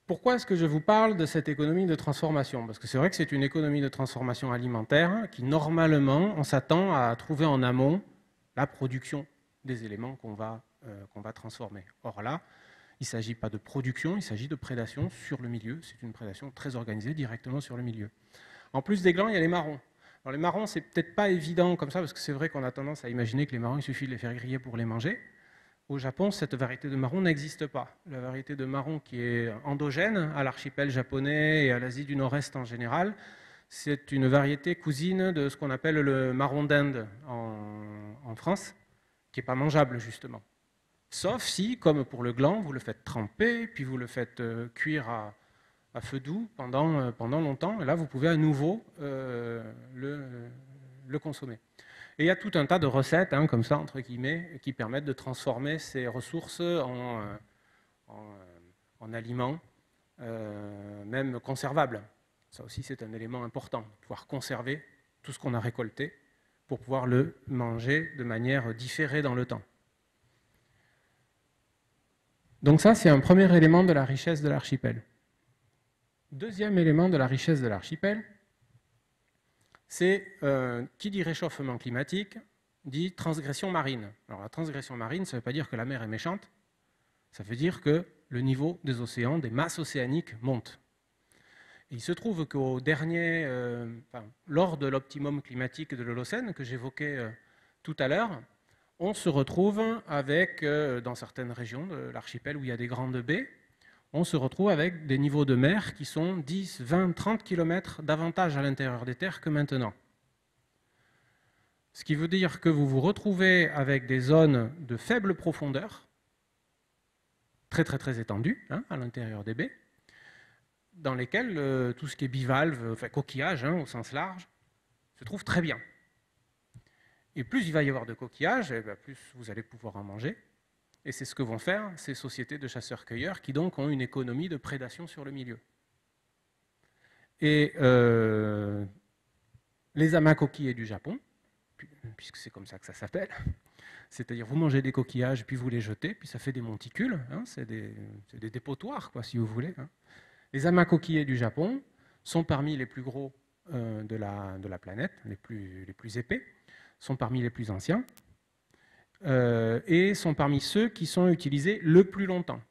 S2: Pourquoi est-ce que je vous parle de cette économie de transformation? Parce que c'est vrai que c'est une économie de transformation alimentaire qui, normalement, on s'attend à trouver en amont la production des éléments qu'on va, euh, qu'on va transformer. Or là, il ne s'agit pas de production, il s'agit de prédation sur le milieu. C'est une prédation très organisée directement sur le milieu. En plus des glands, il y a les marrons. Alors les marrons, c'est peut-être pas évident comme ça, parce que c'est vrai qu'on a tendance à imaginer que les marrons, il suffit de les faire griller pour les manger. Au Japon, cette variété de marron n'existe pas. La variété de marron qui est endogène à l'archipel japonais et à l'Asie du Nord-Est en général, c'est une variété cousine de ce qu'on appelle le marron d'Inde en, en France, qui n'est pas mangeable justement. Sauf si, comme pour le gland, vous le faites tremper, puis vous le faites cuire à, à feu doux pendant, pendant longtemps, et là vous pouvez à nouveau euh, le, le consommer. Et il y a tout un tas de recettes, hein, comme ça, entre guillemets, qui permettent de transformer ces ressources en, en, en aliments, euh, même conservables. Ça aussi, c'est un élément important, pouvoir conserver tout ce qu'on a récolté pour pouvoir le manger de manière différée dans le temps. Donc ça, c'est un premier élément de la richesse de l'archipel. Deuxième élément de la richesse de l'archipel, c'est, euh, qui dit réchauffement climatique, dit transgression marine. Alors la transgression marine, ça ne veut pas dire que la mer est méchante, ça veut dire que le niveau des océans, des masses océaniques monte. Et il se trouve qu'au dernier, euh, enfin, lors de l'optimum climatique de l'Holocène, que j'évoquais euh, tout à l'heure, on se retrouve avec, euh, dans certaines régions de l'archipel où il y a des grandes baies, on se retrouve avec des niveaux de mer qui sont dix, vingt, trente kilomètres davantage à l'intérieur des terres que maintenant. Ce qui veut dire que vous vous retrouvez avec des zones de faible profondeur, très très très étendues, hein, à l'intérieur des baies, dans lesquelles euh, tout ce qui est bivalve, enfin coquillage hein, au sens large, se trouve très bien. Et plus il va y avoir de coquillages, et bien plus vous allez pouvoir en manger. Et c'est ce que vont faire ces sociétés de chasseurs-cueilleurs qui donc ont une économie de prédation sur le milieu. Et euh, les amas coquillers du Japon, puisque c'est comme ça que ça s'appelle, c'est-à-dire vous mangez des coquillages, puis vous les jetez, puis ça fait des monticules, hein, c'est des, des dépotoirs, quoi, si vous voulez. Hein. Les amas coquillers du Japon sont parmi les plus gros euh, de, la, de la planète, les plus, les plus épais, sont parmi les plus anciens, Euh, et sont parmi ceux qui sont utilisés le plus longtemps.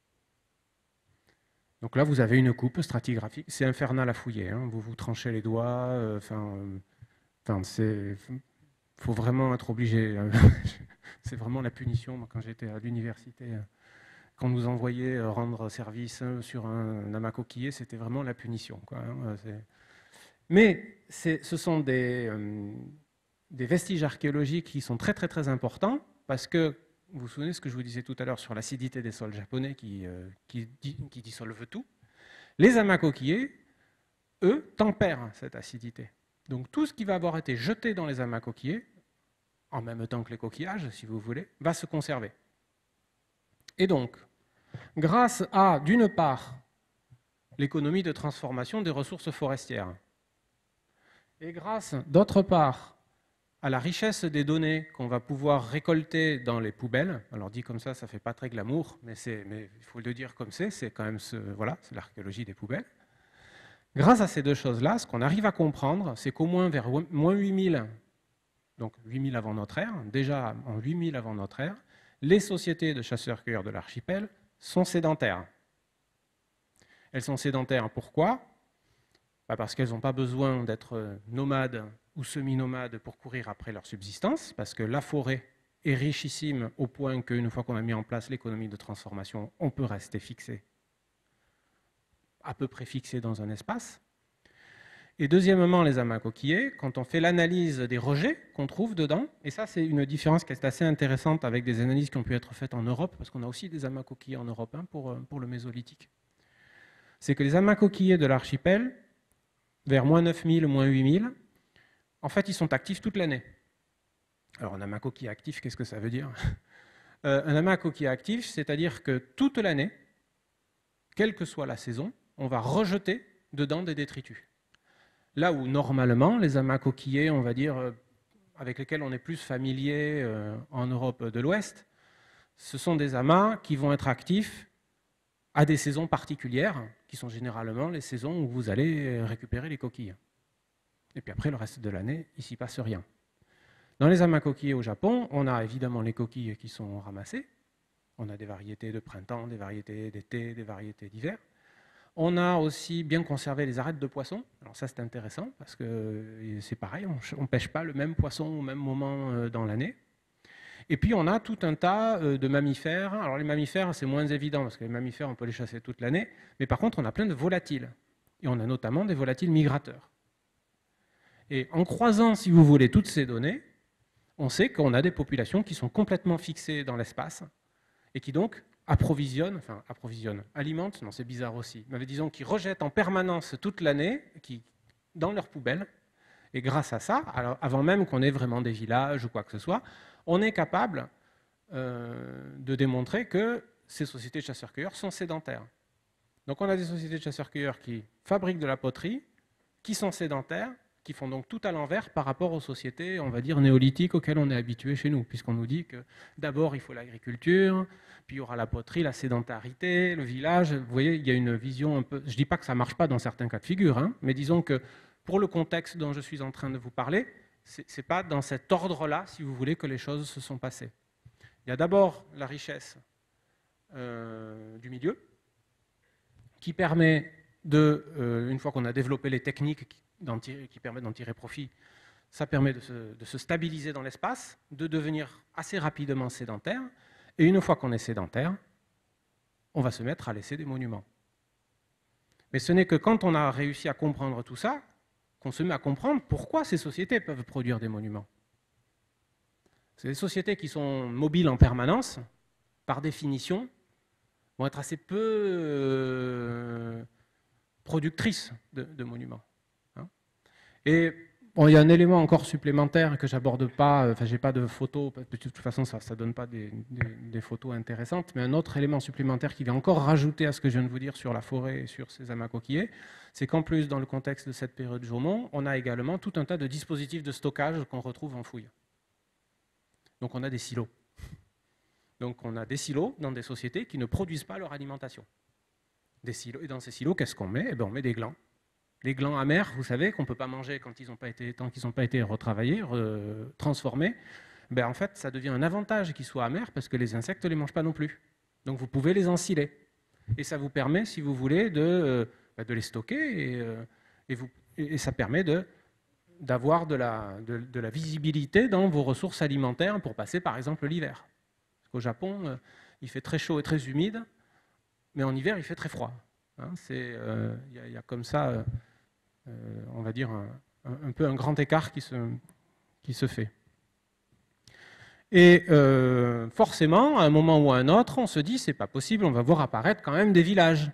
S2: Donc là, vous avez une coupe stratigraphique. C'est infernal à fouiller. Hein. Vous vous tranchez les doigts. Euh, enfin, il faut vraiment être obligé. C'est vraiment la punition. Moi, quand j'étais à l'université, quand on nous envoyait rendre service sur un, un amas coquillé, c'était vraiment la punition, quoi, hein. Mais ce sont des... Euh, des vestiges archéologiques qui sont très très très importants parce que, vous vous souvenez de ce que je vous disais tout à l'heure sur l'acidité des sols japonais qui, euh, qui, qui dissolvent tout, les amas coquillés, eux, tempèrent cette acidité. Donc tout ce qui va avoir été jeté dans les amas coquillés, en même temps que les coquillages, si vous voulez, va se conserver. Et donc, grâce à, d'une part, l'économie de transformation des ressources forestières, et grâce, d'autre part, à la richesse des données qu'on va pouvoir récolter dans les poubelles. Alors dit comme ça, ça ne fait pas très glamour, mais, mais il faut le dire comme c'est, c'est quand même ce, voilà, c'est l'archéologie des poubelles. Grâce à ces deux choses-là, ce qu'on arrive à comprendre, c'est qu'au moins vers moins huit mille, donc huit mille avant notre ère, déjà en huit mille avant notre ère, les sociétés de chasseurs-cueilleurs de l'archipel sont sédentaires. Elles sont sédentaires pourquoi ? Bah parce qu'elles n'ont pas besoin d'être nomades ou semi-nomades pour courir après leur subsistance, parce que la forêt est richissime au point qu'une fois qu'on a mis en place l'économie de transformation, on peut rester fixé, à peu près fixé dans un espace. Et deuxièmement, les amas coquillés, quand on fait l'analyse des rejets qu'on trouve dedans, et ça c'est une différence qui est assez intéressante avec des analyses qui ont pu être faites en Europe, parce qu'on a aussi des amas coquillés en Europe hein, pour, pour le mésolithique, c'est que les amas coquillés de l'archipel, vers moins neuf mille, moins huit mille, en fait, ils sont actifs toute l'année. Alors, un amas coquillé actif, qu'est-ce que ça veut dire ? euh, Un amas coquillé actif, c'est-à-dire que toute l'année, quelle que soit la saison, on va rejeter dedans des détritus. Là où, normalement, les amas coquillés, on va dire, euh, avec lesquels on est plus familier euh, en Europe de l'Ouest, ce sont des amas qui vont être actifs à des saisons particulières, qui sont généralement les saisons où vous allez récupérer les coquilles. Et puis après, le reste de l'année, il ne s'y passe rien. Dans les amas coquillers au Japon, on a évidemment les coquilles qui sont ramassées. On a des variétés de printemps, des variétés d'été, des variétés d'hiver. On a aussi bien conservé les arêtes de poissons. Alors ça, c'est intéressant parce que c'est pareil, on ne pêche pas le même poisson au même moment dans l'année. Et puis, on a tout un tas de mammifères. Alors les mammifères, c'est moins évident parce que les mammifères, on peut les chasser toute l'année. Mais par contre, on a plein de volatiles. Et on a notamment des volatiles migrateurs. Et en croisant, si vous voulez, toutes ces données, on sait qu'on a des populations qui sont complètement fixées dans l'espace et qui donc approvisionnent, enfin approvisionnent, alimentent, non c'est bizarre aussi, mais disons qui rejettent en permanence toute l'année qui, dans leurs poubelles. Et grâce à ça, alors avant même qu'on ait vraiment des villages ou quoi que ce soit, on est capable euh, de démontrer que ces sociétés de chasseurs-cueilleurs sont sédentaires. Donc on a des sociétés de chasseurs-cueilleurs qui fabriquent de la poterie, qui sont sédentaires, qui font donc tout à l'envers par rapport aux sociétés, on va dire, néolithiques auxquelles on est habitué chez nous, puisqu'on nous dit que d'abord il faut l'agriculture, puis il y aura la poterie, la sédentarité, le village. Vous voyez, il y a une vision un peu... Je ne dis pas que ça ne marche pas dans certains cas de figure, hein, mais disons que pour le contexte dont je suis en train de vous parler, ce n'est pas dans cet ordre-là, si vous voulez, que les choses se sont passées. Il y a d'abord la richesse euh, du milieu, qui permet de, euh, une fois qu'on a développé les techniques qui, tirer, qui permettent d'en tirer profit, ça permet de se, de se stabiliser dans l'espace, de devenir assez rapidement sédentaire, et une fois qu'on est sédentaire, on va se mettre à laisser des monuments. Mais ce n'est que quand on a réussi à comprendre tout ça, qu'on se met à comprendre pourquoi ces sociétés peuvent produire des monuments. C'est des sociétés qui sont mobiles en permanence, par définition, vont être assez peu euh, productrices de, de monuments. Hein. Et bon, il y a un élément encore supplémentaire que j'aborde pas, enfin j'ai pas de photos, de toute façon ça ne donne pas des, des, des photos intéressantes, mais un autre élément supplémentaire qui vient encore rajouter à ce que je viens de vous dire sur la forêt et sur ces amas coquillers, c'est qu'en plus, dans le contexte de cette période Jomon, on a également tout un tas de dispositifs de stockage qu'on retrouve en fouille. Donc on a des silos. Donc on a des silos dans des sociétés qui ne produisent pas leur alimentation. Des silos, et dans ces silos, qu'est-ce qu'on met? Eh bien, on met des glands. Les glands amers, vous savez, qu'on ne peut pas manger quand ils n'ont pas été, tant qu'ils n'ont pas été retravaillés, re, transformés, ben, en fait, ça devient un avantage qu'ils soient amers parce que les insectes ne les mangent pas non plus. Donc vous pouvez les ensiler. Et ça vous permet, si vous voulez, de... Euh, de les stocker et, et, vous, et ça permet de, d'avoir de la, de, de la visibilité dans vos ressources alimentaires pour passer par exemple l'hiver. Parce qu'au Japon, il fait très chaud et très humide, mais en hiver, il fait très froid. Hein, c'est, euh, y a, y a comme ça, euh, on va dire, un, un, un peu un grand écart qui se, qui se fait. Et euh, forcément, à un moment ou à un autre, on se dit, c'est pas possible, on va voir apparaître quand même des villages.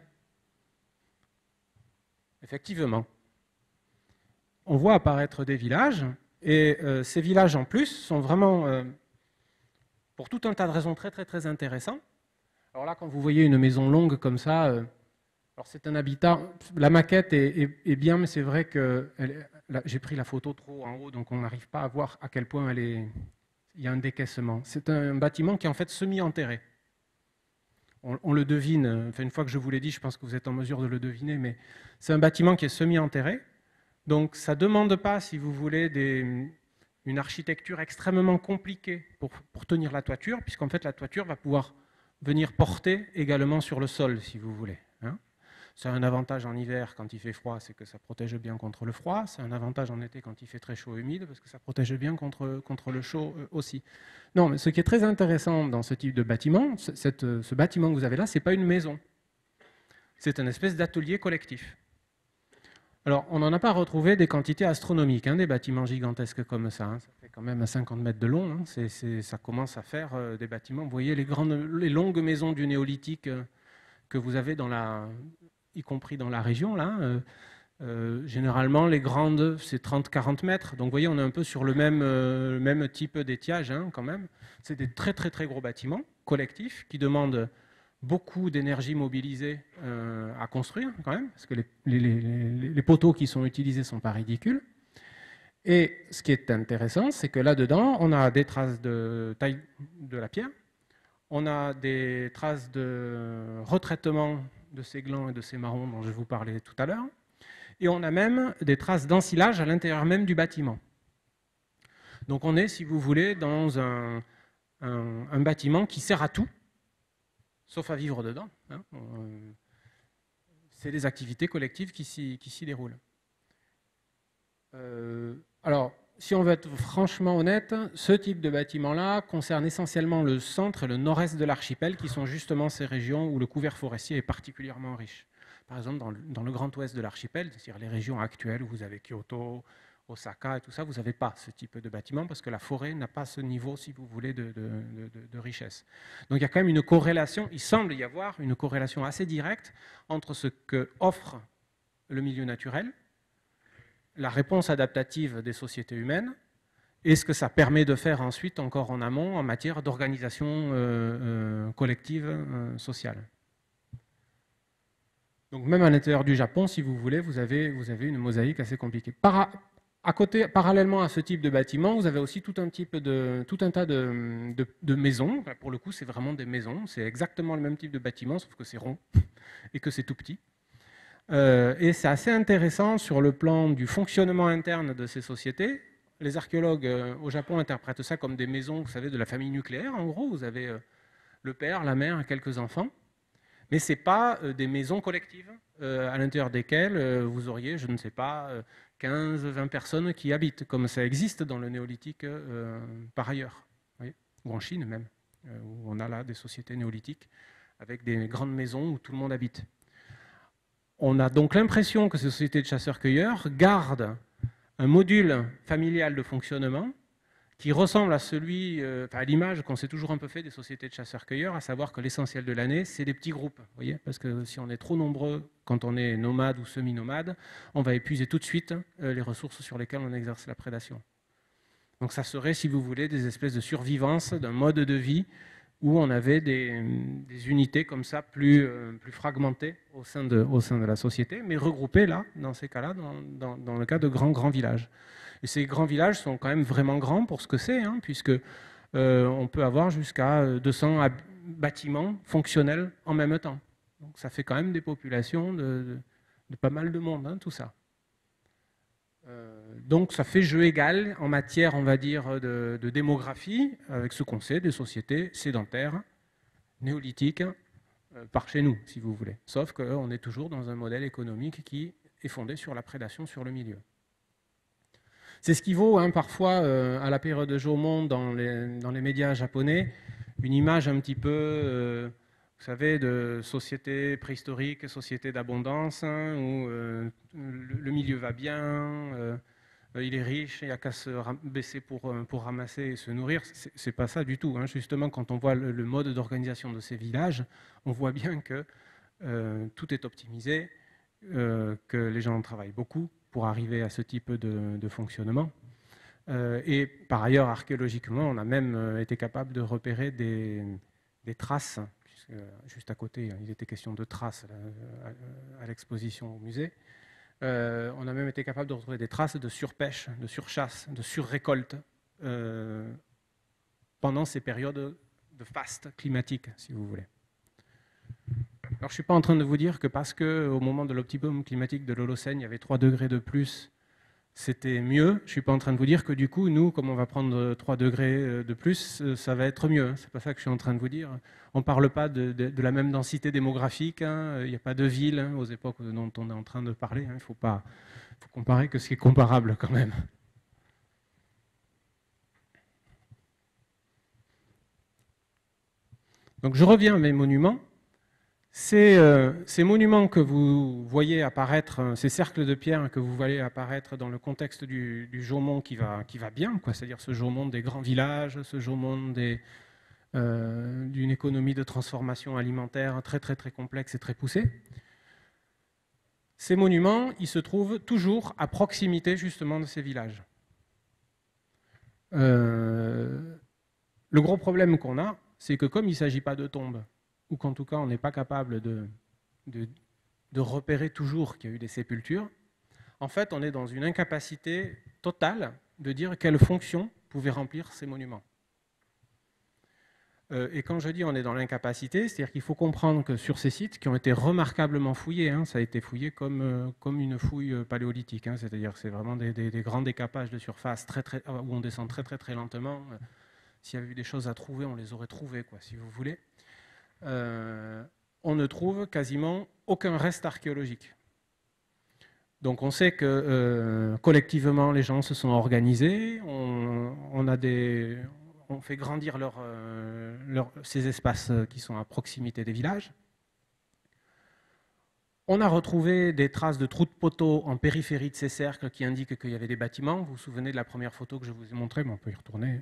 S2: Effectivement. On voit apparaître des villages, et euh, ces villages en plus sont vraiment, euh, pour tout un tas de raisons très très très intéressants. Alors là, quand vous voyez une maison longue comme ça, euh, alors c'est un habitat, la maquette est, est, est bien, mais c'est vrai que elle, là, j'ai pris la photo trop en haut, donc on n'arrive pas à voir à quel point elle est, il y a un décaissement. C'est un bâtiment qui est en fait semi-enterré. On, on le devine, enfin, une fois que je vous l'ai dit, je pense que vous êtes en mesure de le deviner, mais c'est un bâtiment qui est semi-enterré. Donc ça ne demande pas, si vous voulez, des, une architecture extrêmement compliquée pour, pour tenir la toiture, puisqu'en fait la toiture va pouvoir venir porter également sur le sol, si vous voulez. Hein. C'est un avantage en hiver quand il fait froid, c'est que ça protège bien contre le froid. C'est un avantage en été quand il fait très chaud et humide, parce que ça protège bien contre, contre le chaud aussi. Non, mais ce qui est très intéressant dans ce type de bâtiment, cette, ce bâtiment que vous avez là, ce n'est pas une maison. C'est une espèce d'atelier collectif. Alors, on n'en a pas retrouvé des quantités astronomiques, hein, des bâtiments gigantesques comme ça. Hein. Ça fait quand même cinquante mètres de long. Hein. C'est, c'est, ça commence à faire euh, des bâtiments. Vous voyez les, grandes, les longues maisons du néolithique euh, que vous avez dans la... y compris dans la région, là, euh, euh, généralement, les grandes, c'est trente à quarante mètres. Donc, vous voyez, on est un peu sur le même, euh, même type d'étiage, hein, quand même. C'est des très, très, très gros bâtiments collectifs qui demandent beaucoup d'énergie mobilisée euh, à construire, quand même, parce que les, les, les, les poteaux qui sont utilisés ne sont pas ridicules. Et ce qui est intéressant, c'est que là-dedans, on a des traces de taille de la pierre, On a des traces de retraitement de ces glands et de ces marrons dont je vous parlais tout à l'heure. Et on a même des traces d'ensilage à l'intérieur même du bâtiment. Donc on est, si vous voulez, dans un, un, un bâtiment qui sert à tout, sauf à vivre dedans. Hein. C'est les activités collectives qui s'y déroulent. Euh, alors, si on veut être franchement honnête, ce type de bâtiment-là concerne essentiellement le centre et le nord-est de l'archipel, qui sont justement ces régions où le couvert forestier est particulièrement riche. Par exemple, dans le, dans le grand ouest de l'archipel, c'est-à-dire les régions actuelles où vous avez Kyoto, Osaka et tout ça, vous n'avez pas ce type de bâtiment parce que la forêt n'a pas ce niveau, si vous voulez, de, de, de, de richesse. Donc il y a quand même une corrélation, il semble y avoir une corrélation assez directe entre ce que offre le milieu naturel, la réponse adaptative des sociétés humaines et ce que ça permet de faire ensuite encore en amont en matière d'organisation euh, euh, collective euh, sociale. Donc même à l'intérieur du Japon, si vous voulez, vous avez, vous avez une mosaïque assez compliquée. Para, à côté, parallèlement à ce type de bâtiment, vous avez aussi tout un, type de, tout un tas de, de, de maisons. Pour le coup, c'est vraiment des maisons. C'est exactement le même type de bâtiment, sauf que c'est rond et que c'est tout petit. Euh, et c'est assez intéressant sur le plan du fonctionnement interne de ces sociétés. Les archéologues euh, au Japon interprètent ça comme des maisons, vous savez, de la famille nucléaire. En gros, vous avez euh, le père, la mère et quelques enfants. Mais ce n'est pas euh, des maisons collectives euh, à l'intérieur desquelles euh, vous auriez, je ne sais pas, euh, quinze vingt personnes qui habitent, comme ça existe dans le néolithique euh, par ailleurs, oui, ou en Chine même, euh, où on a là des sociétés néolithiques avec des grandes maisons où tout le monde habite. On a donc l'impression que ces sociétés de chasseurs-cueilleurs gardent un module familial de fonctionnement qui ressemble à celui, euh, enfin à l'image qu'on s'est toujours un peu fait des sociétés de chasseurs-cueilleurs, à savoir que l'essentiel de l'année, c'est des petits groupes. Vous voyez, parce que si on est trop nombreux, quand on est nomade ou semi-nomade, on va épuiser tout de suite euh, les ressources sur lesquelles on exerce la prédation. Donc ça serait, si vous voulez, des espèces de survivance d'un mode de vie où on avait des, des unités comme ça plus, euh, plus fragmentées au sein, de, au sein de la société, mais regroupées là, dans ces cas-là, dans, dans, dans le cas de grands, grands villages. Et ces grands villages sont quand même vraiment grands pour ce que c'est, hein, puisque euh, on peut avoir jusqu'à deux cents bâtiments fonctionnels en même temps. Donc ça fait quand même des populations de, de, de pas mal de monde, hein, tout ça. Euh, donc ça fait jeu égal en matière, on va dire, de, de démographie, avec ce qu'on sait des sociétés sédentaires, néolithiques, euh, par chez nous, si vous voulez. Sauf qu'on est toujours dans un modèle économique qui est fondé sur la prédation sur le milieu. C'est ce qui vaut hein, parfois, euh, à la période de Jomon, dans les, dans les médias japonais, une image un petit peu, euh, vous savez, de société préhistorique, société d'abondance, hein, où euh, le, le milieu va bien, euh, il est riche, il n'y a qu'à se baisser pour, pour ramasser et se nourrir. C'est pas ça du tout. Hein. Justement, quand on voit le, le mode d'organisation de ces villages, on voit bien que euh, tout est optimisé, euh, que les gens travaillent beaucoup pour arriver à ce type de, de fonctionnement. Euh, et par ailleurs, archéologiquement, on a même été capable de repérer des, des traces, puisque juste à côté, il était question de traces à, à l'exposition au musée. Euh, on a même été capable de retrouver des traces de surpêche, de surchasse, de surrécolte euh, pendant ces périodes de faste climatique, si vous voulez. Alors, je ne suis pas en train de vous dire que parce qu'au moment de l'optimum climatique de l'Holocène, il y avait trois degrés de plus, c'était mieux. Je ne suis pas en train de vous dire que du coup, nous, comme on va prendre trois degrés de plus, ça va être mieux. Ce n'est pas ça que je suis en train de vous dire. On ne parle pas de, de, de la même densité démographique. Hein. Il n'y a pas de ville hein, aux époques dont on est en train de parler. Hein. Il faut pas, faut comparer que ce qui est comparable quand même. Donc je reviens à mes monuments. Ces, euh, ces monuments que vous voyez apparaître, ces cercles de pierre que vous voyez apparaître dans le contexte du, du Jomon qui va, qui va bien, c'est-à-dire ce Jomon des grands villages, ce Jomon des, euh, d'une économie de transformation alimentaire très très très complexe et très poussée. Ces monuments, ils se trouvent toujours à proximité justement de ces villages. Euh, le gros problème qu'on a, c'est que comme il ne s'agit pas de tombes, ou qu'en tout cas on n'est pas capable de, de, de repérer toujours qu'il y a eu des sépultures, en fait on est dans une incapacité totale de dire quelle fonction pouvaient remplir ces monuments. Euh, et quand je dis on est dans l'incapacité, c'est-à-dire qu'il faut comprendre que sur ces sites qui ont été remarquablement fouillés, hein, ça a été fouillé comme, euh, comme une fouille paléolithique, hein, c'est-à-dire que c'est vraiment des, des, des grands décapages de surface très, très, où on descend très très très lentement. S'il y avait eu des choses à trouver, on les aurait trouvées, quoi, si vous voulez. Euh, on ne trouve quasiment aucun reste archéologique. Donc on sait que euh, collectivement les gens se sont organisés, on, on, a des, on fait grandir leur, euh, leur, ces espaces qui sont à proximité des villages. On a retrouvé des traces de trous de poteaux en périphérie de ces cercles qui indiquent qu'il y avait des bâtiments. Vous vous souvenez de la première photo que je vous ai montrée, mais on peut y retourner.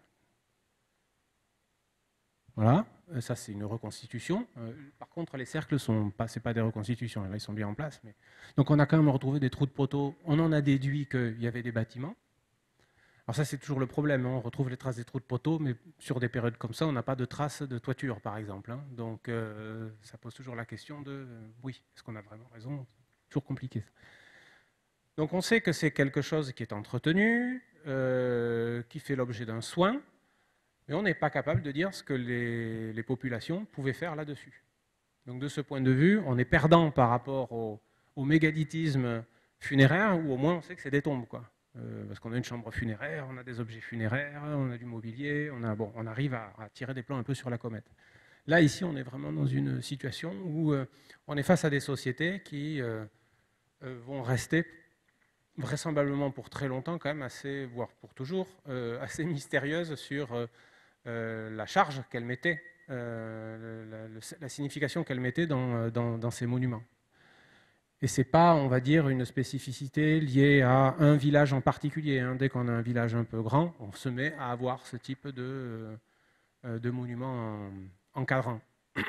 S2: Voilà, ça c'est une reconstitution. Euh, par contre, les cercles sont pas, c'est pas des reconstitutions, là ils sont bien en place. Mais... Donc on a quand même retrouvé des trous de poteaux. On en a déduit qu'il y avait des bâtiments. Alors ça c'est toujours le problème, hein. On retrouve les traces des trous de poteaux, mais sur des périodes comme ça, on n'a pas de traces de toiture, par exemple. Hein. Donc euh, ça pose toujours la question de, euh, oui, est-ce qu'on a vraiment raison? Toujours compliqué. Ça. Donc on sait que c'est quelque chose qui est entretenu, euh, qui fait l'objet d'un soin. Mais on n'est pas capable de dire ce que les, les populations pouvaient faire là-dessus. Donc de ce point de vue, on est perdant par rapport au, au mégalithisme funéraire, où au moins on sait que c'est des tombes, quoi. Euh, parce qu'on a une chambre funéraire, on a des objets funéraires, on a du mobilier, on, a, bon, on arrive à, à tirer des plans un peu sur la comète. Là, ici, on est vraiment dans une situation où euh, on est face à des sociétés qui euh, euh, vont rester vraisemblablement pour très longtemps, quand même assez, voire pour toujours, euh, assez mystérieuses sur... Euh, Euh, la charge qu'elle mettait, euh, la, la, la signification qu'elle mettait dans, dans, dans ces monuments. Et ce n'est pas, on va dire, une spécificité liée à un village en particulier. Hein. Dès qu'on a un village un peu grand, on se met à avoir ce type de, euh, de monuments encadrant.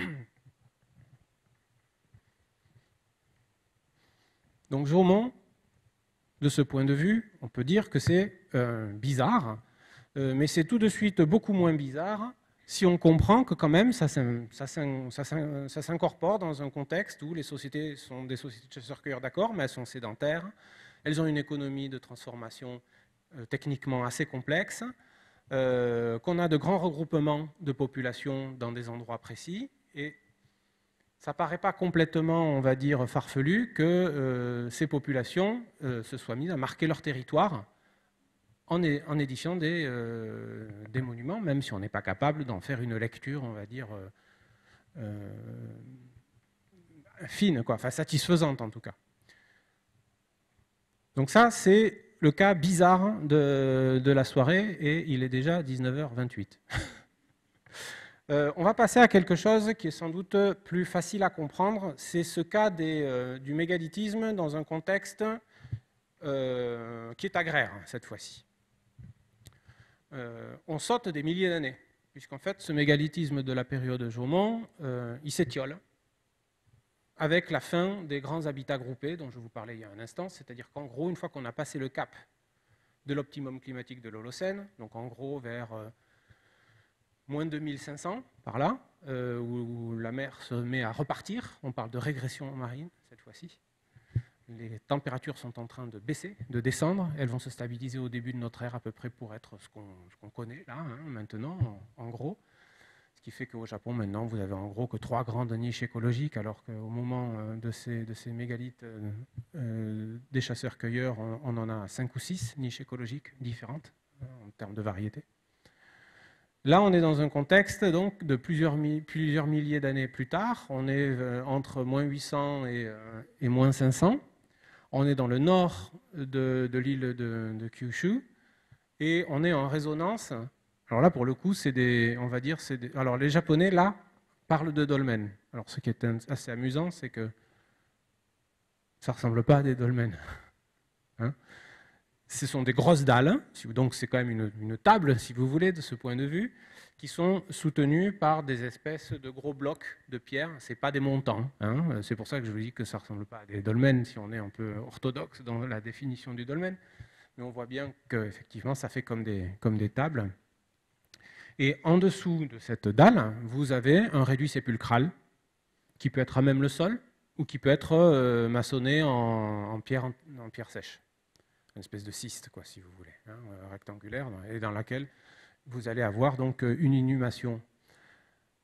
S2: Donc Jaumont, de ce point de vue, on peut dire que c'est euh, bizarre, euh, mais c'est tout de suite beaucoup moins bizarre si on comprend que quand même ça, ça, ça, ça, ça s'incorpore dans un contexte où les sociétés sont des sociétés de chasseurs-cueilleurs, d'accord, mais elles sont sédentaires, elles ont une économie de transformation euh, techniquement assez complexe, euh, qu'on a de grands regroupements de populations dans des endroits précis, et ça ne paraît pas complètement, on va dire, farfelu que euh, ces populations euh, se soient mises à marquer leur territoire en, é en édifiant des, euh, des monuments, même si on n'est pas capable d'en faire une lecture, on va dire, euh, euh, fine, quoi, enfin satisfaisante en tout cas. Donc ça, c'est le cas bizarre de, de la soirée, et il est déjà dix-neuf heures vingt-huit. Euh, on va passer à quelque chose qui est sans doute plus facile à comprendre. C'est ce cas des, euh, du mégalithisme dans un contexte euh, qui est agraire, cette fois-ci. Euh, on saute des milliers d'années, puisqu'en fait, ce mégalithisme de la période Jaumont, euh, il s'étiole avec la fin des grands habitats groupés dont je vous parlais il y a un instant, c'est-à-dire qu'en gros, une fois qu'on a passé le cap de l'optimum climatique de l'Holocène, donc en gros vers... Euh, moins de deux mille cinq cents, par là, euh, où, où la mer se met à repartir. On parle de régression marine, cette fois-ci. Les températures sont en train de baisser, de descendre. Elles vont se stabiliser au début de notre ère à peu près pour être ce qu'on qu'on connaît là, hein, maintenant, en, en gros. Ce qui fait qu'au Japon, maintenant, vous avez en gros que trois grandes niches écologiques, alors qu'au moment de ces, de ces mégalithes euh, euh, des chasseurs-cueilleurs, on, on en a cinq ou six niches écologiques différentes en termes de variété. Là, on est dans un contexte donc, de plusieurs, plusieurs milliers d'années plus tard. On est euh, entre moins huit cents et, euh, et moins cinq cents. On est dans le nord de, de l'île de, de Kyushu. Et on est en résonance. Alors là, pour le coup, c'est des, on va dire, c'est des, alors les Japonais, là, parlent de dolmens. Alors ce qui est assez amusant, c'est que ça ne ressemble pas à des dolmens. Hein, ce sont des grosses dalles, donc c'est quand même une, une table, si vous voulez, de ce point de vue, qui sont soutenues par des espèces de gros blocs de pierre. Ce n'est pas des montants. Hein. C'est pour ça que je vous dis que ça ne ressemble pas à des dolmens, si on est un peu orthodoxe dans la définition du dolmen. Mais on voit bien qu'effectivement, ça fait comme des, comme des tables. Et en dessous de cette dalle, vous avez un réduit sépulcral qui peut être à même le sol ou qui peut être euh, maçonné en, en, pierre, en, en pierre sèche. Une espèce de cyste, quoi, si vous voulez, hein, rectangulaire, et dans laquelle vous allez avoir donc une inhumation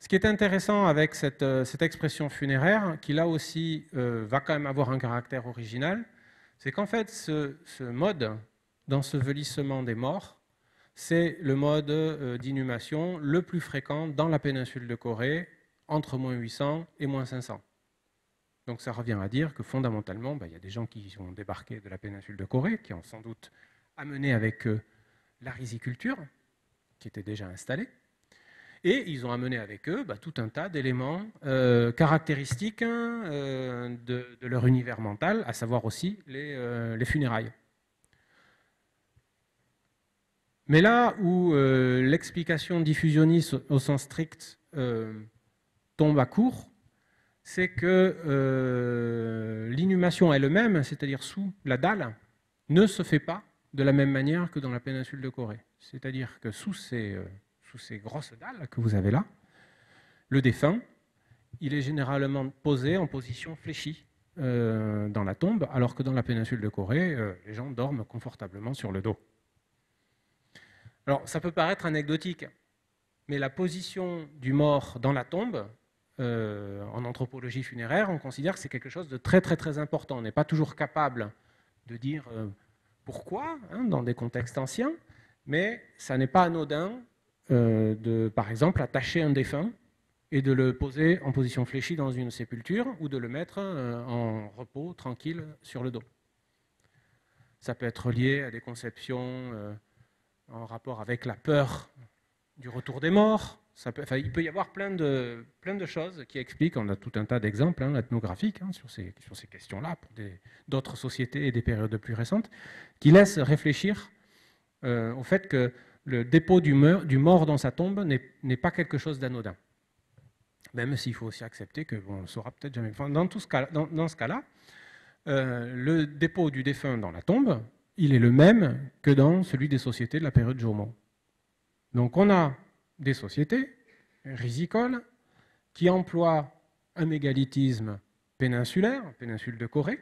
S2: Ce qui est intéressant avec cette, cette expression funéraire, qui là aussi euh, va quand même avoir un caractère original, c'est qu'en fait ce, ce mode d'ensevelissement des morts, c'est le mode euh, d'inhumation le plus fréquent dans la péninsule de Corée, entre moins huit cents et moins cinq cents. Donc ça revient à dire que fondamentalement, ben, il y a des gens qui ont débarqué de la péninsule de Corée, qui ont sans doute amené avec eux la riziculture, qui était déjà installée, et ils ont amené avec eux bah, tout un tas d'éléments euh, caractéristiques euh, de, de leur univers mental, à savoir aussi les, euh, les funérailles. Mais là où euh, l'explication diffusionniste au sens strict euh, tombe à court, c'est que euh, l'inhumation elle-même, c'est-à-dire sous la dalle, ne se fait pas de la même manière que dans la péninsule de Corée. C'est-à-dire que sous ces, euh, sous ces grosses dalles que vous avez là, le défunt, il est généralement posé en position fléchie euh, dans la tombe, alors que dans la péninsule de Corée, euh, les gens dorment confortablement sur le dos. Alors, ça peut paraître anecdotique, mais la position du mort dans la tombe, euh, en anthropologie funéraire, on considère que c'est quelque chose de très très très important. On n'est pas toujours capable de dire euh, pourquoi, hein, dans des contextes anciens, mais ça n'est pas anodin euh, de, par exemple, attacher un défunt et de le poser en position fléchie dans une sépulture ou de le mettre euh, en repos, tranquille, sur le dos. Ça peut être lié à des conceptions euh, en rapport avec la peur du retour des morts. Ça peut, enfin, il peut y avoir plein de, plein de choses qui expliquent, on a tout un tas d'exemples hein, ethnographiques hein, sur ces, sur ces questions-là, pour d'autres sociétés et des périodes plus récentes, qui laissent réfléchir euh, au fait que le dépôt du, meur, du mort dans sa tombe n'est pas quelque chose d'anodin. Même s'il faut aussi accepter que, bon, on ne le saura peut-être jamais. Enfin, dans, tout ce cas, dans, dans ce cas-là, euh, le dépôt du défunt dans la tombe, il est le même que dans celui des sociétés de la période Jomon. Donc on a des sociétés rizicoles qui emploient un mégalithisme péninsulaire, péninsule de Corée,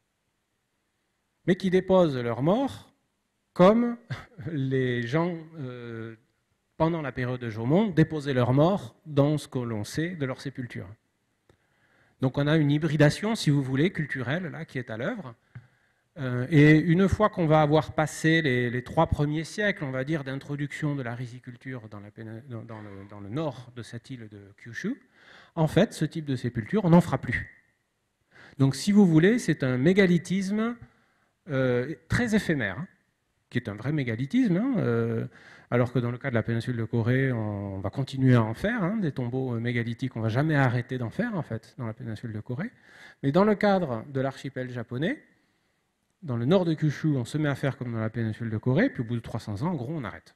S2: mais qui déposent leurs morts comme les gens, euh, pendant la période de Jomon, déposaient leurs morts dans ce que l'on sait de leur sépulture. Donc on a une hybridation, si vous voulez, culturelle là, qui est à l'œuvre. Euh, et une fois qu'on va avoir passé les, les trois premiers siècles, on va dire, d'introduction de la riziculture dans, la, dans, dans, le, dans le nord de cette île de Kyushu, en fait, ce type de sépulture, on n'en fera plus. Donc, si vous voulez, c'est un mégalithisme euh, très éphémère, hein, qui est un vrai mégalithisme, hein, euh, alors que dans le cas de la péninsule de Corée, on, on va continuer à en faire, hein, des tombeaux mégalithiques, on ne va jamais arrêter d'en faire, en fait, dans la péninsule de Corée. Mais dans le cadre de l'archipel japonais, dans le nord de Kyushu, on se met à faire comme dans la péninsule de Corée, puis au bout de trois cents ans, en gros, on arrête.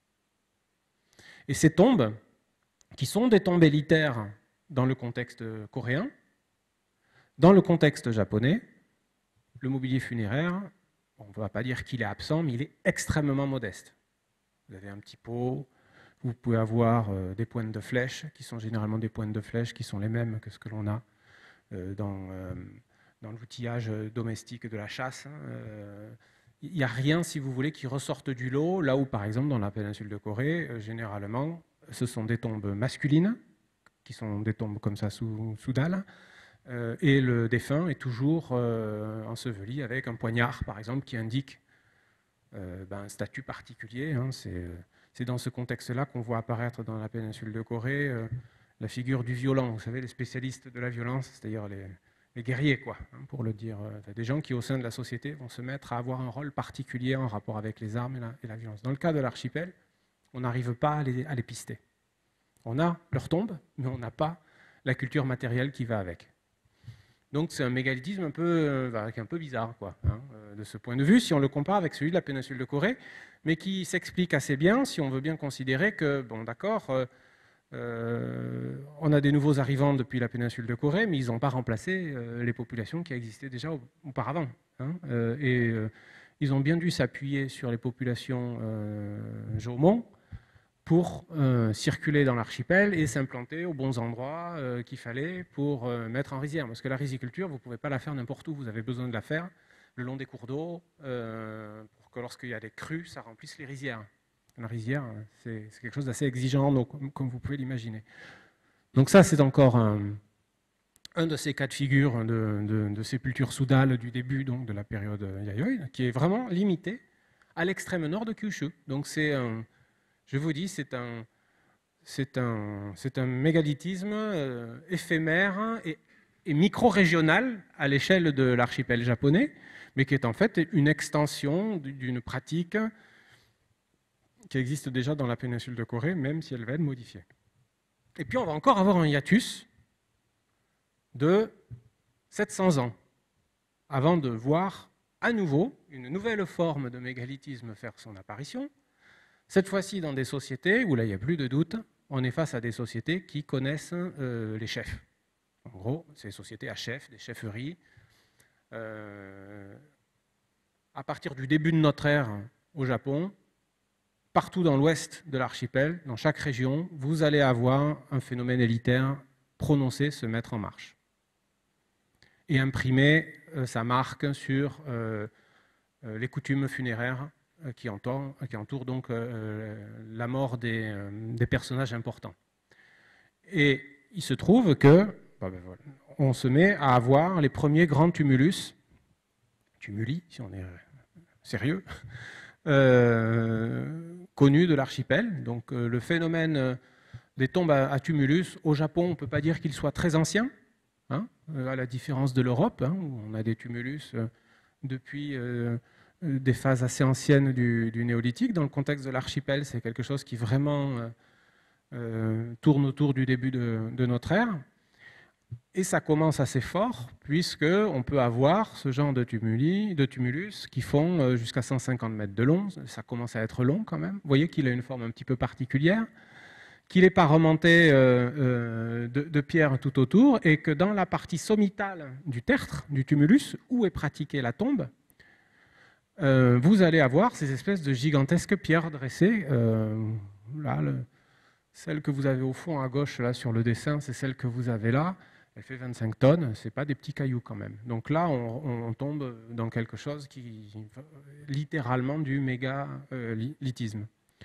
S2: Et ces tombes, qui sont des tombes élitaires dans le contexte coréen, dans le contexte japonais, le mobilier funéraire, on ne va pas dire qu'il est absent, mais il est extrêmement modeste. Vous avez un petit pot, vous pouvez avoir des pointes de flèches, qui sont généralement des pointes de flèches qui sont les mêmes que ce que l'on a dans... dans l'outillage domestique de la chasse. Il n'y a rien, si vous voulez, qui ressorte du lot, là où, par exemple, dans la péninsule de Corée, généralement, ce sont des tombes masculines, qui sont des tombes comme ça sous, sous dalle, et le défunt est toujours enseveli avec un poignard, par exemple, qui indique ben, un statut particulier. Hein. C'est dans ce contexte-là qu'on voit apparaître dans la péninsule de Corée la figure du violent, vous savez, les spécialistes de la violence, c'est-à-dire les... les guerriers, quoi, pour le dire. Des gens qui, au sein de la société, vont se mettre à avoir un rôle particulier en rapport avec les armes et la, et la violence. Dans le cas de l'archipel, on n'arrive pas à les, à les pister. On a leur tombe, mais on n'a pas la culture matérielle qui va avec. Donc c'est un mégalithisme un peu, euh, un peu bizarre, quoi, hein, de ce point de vue, si on le compare avec celui de la péninsule de Corée, mais qui s'explique assez bien si on veut bien considérer que, bon, d'accord, euh, Euh, on a des nouveaux arrivants depuis la péninsule de Corée, mais ils n'ont pas remplacé euh, les populations qui existaient déjà auparavant. Hein, euh, et euh, ils ont bien dû s'appuyer sur les populations euh, Jomon pour euh, circuler dans l'archipel et s'implanter aux bons endroits euh, qu'il fallait pour euh, mettre en rizière. Parce que la riziculture, vous ne pouvez pas la faire n'importe où. Vous avez besoin de la faire le long des cours d'eau euh, pour que lorsqu'il y a des crues, ça remplisse les rizières. La rizière, c'est quelque chose d'assez exigeant, donc, comme vous pouvez l'imaginer. Donc ça, c'est encore un, un de ces cas de figure de, de, de sépulture soudale du début donc, de la période Yayoi, qui est vraiment limité à l'extrême nord de Kyushu. Donc c'est un, je vous dis, c'est un, c'est un, c'est un mégalithisme euh, éphémère et, et micro-régional à l'échelle de l'archipel japonais, mais qui est en fait une extension d'une pratique qui existe déjà dans la péninsule de Corée, même si elle va être modifiée. Et puis on va encore avoir un hiatus de sept cents ans, avant de voir à nouveau une nouvelle forme de mégalithisme faire son apparition, cette fois-ci dans des sociétés où là il n'y a plus de doute, on est face à des sociétés qui connaissent euh, les chefs. En gros, c'est des sociétés à chefs, des chefferies. Euh, à partir du début de notre ère au Japon, partout dans l'ouest de l'archipel, dans chaque région, vous allez avoir un phénomène élitaire prononcé se mettre en marche et imprimer euh, sa marque sur euh, euh, les coutumes funéraires euh, qui, entourent, qui entourent donc euh, la mort des, euh, des personnages importants. Et il se trouve que bah ben voilà, on se met à avoir les premiers grands tumulus, tumuli si on est sérieux, euh, connus de l'archipel. Donc euh, le phénomène des tombes à, à tumulus au Japon, on ne peut pas dire qu'il soit très ancien. Hein, à la différence de l'Europe, hein, où on a des tumulus euh, depuis euh, des phases assez anciennes du, du néolithique. Dans le contexte de l'archipel, c'est quelque chose qui vraiment euh, euh, tourne autour du début de, de notre ère. Et ça commence assez fort, puisqu'on peut avoir ce genre de, tumuli, de tumulus qui font euh, jusqu'à cent cinquante mètres de long. Ça commence à être long quand même. Vous voyez qu'il a une forme un petit peu particulière, qu'il n'est pas remonté euh, euh, de, de pierre tout autour, et que dans la partie sommitale du tertre, du tumulus, où est pratiquée la tombe, euh, vous allez avoir ces espèces de gigantesques pierres dressées. Euh, là, le, celle que vous avez au fond à gauche là, sur le dessin, c'est celle que vous avez là. Elle fait vingt-cinq tonnes, ce n'est pas des petits cailloux quand même. Donc là, on, on tombe dans quelque chose qui littéralement du mégalithisme.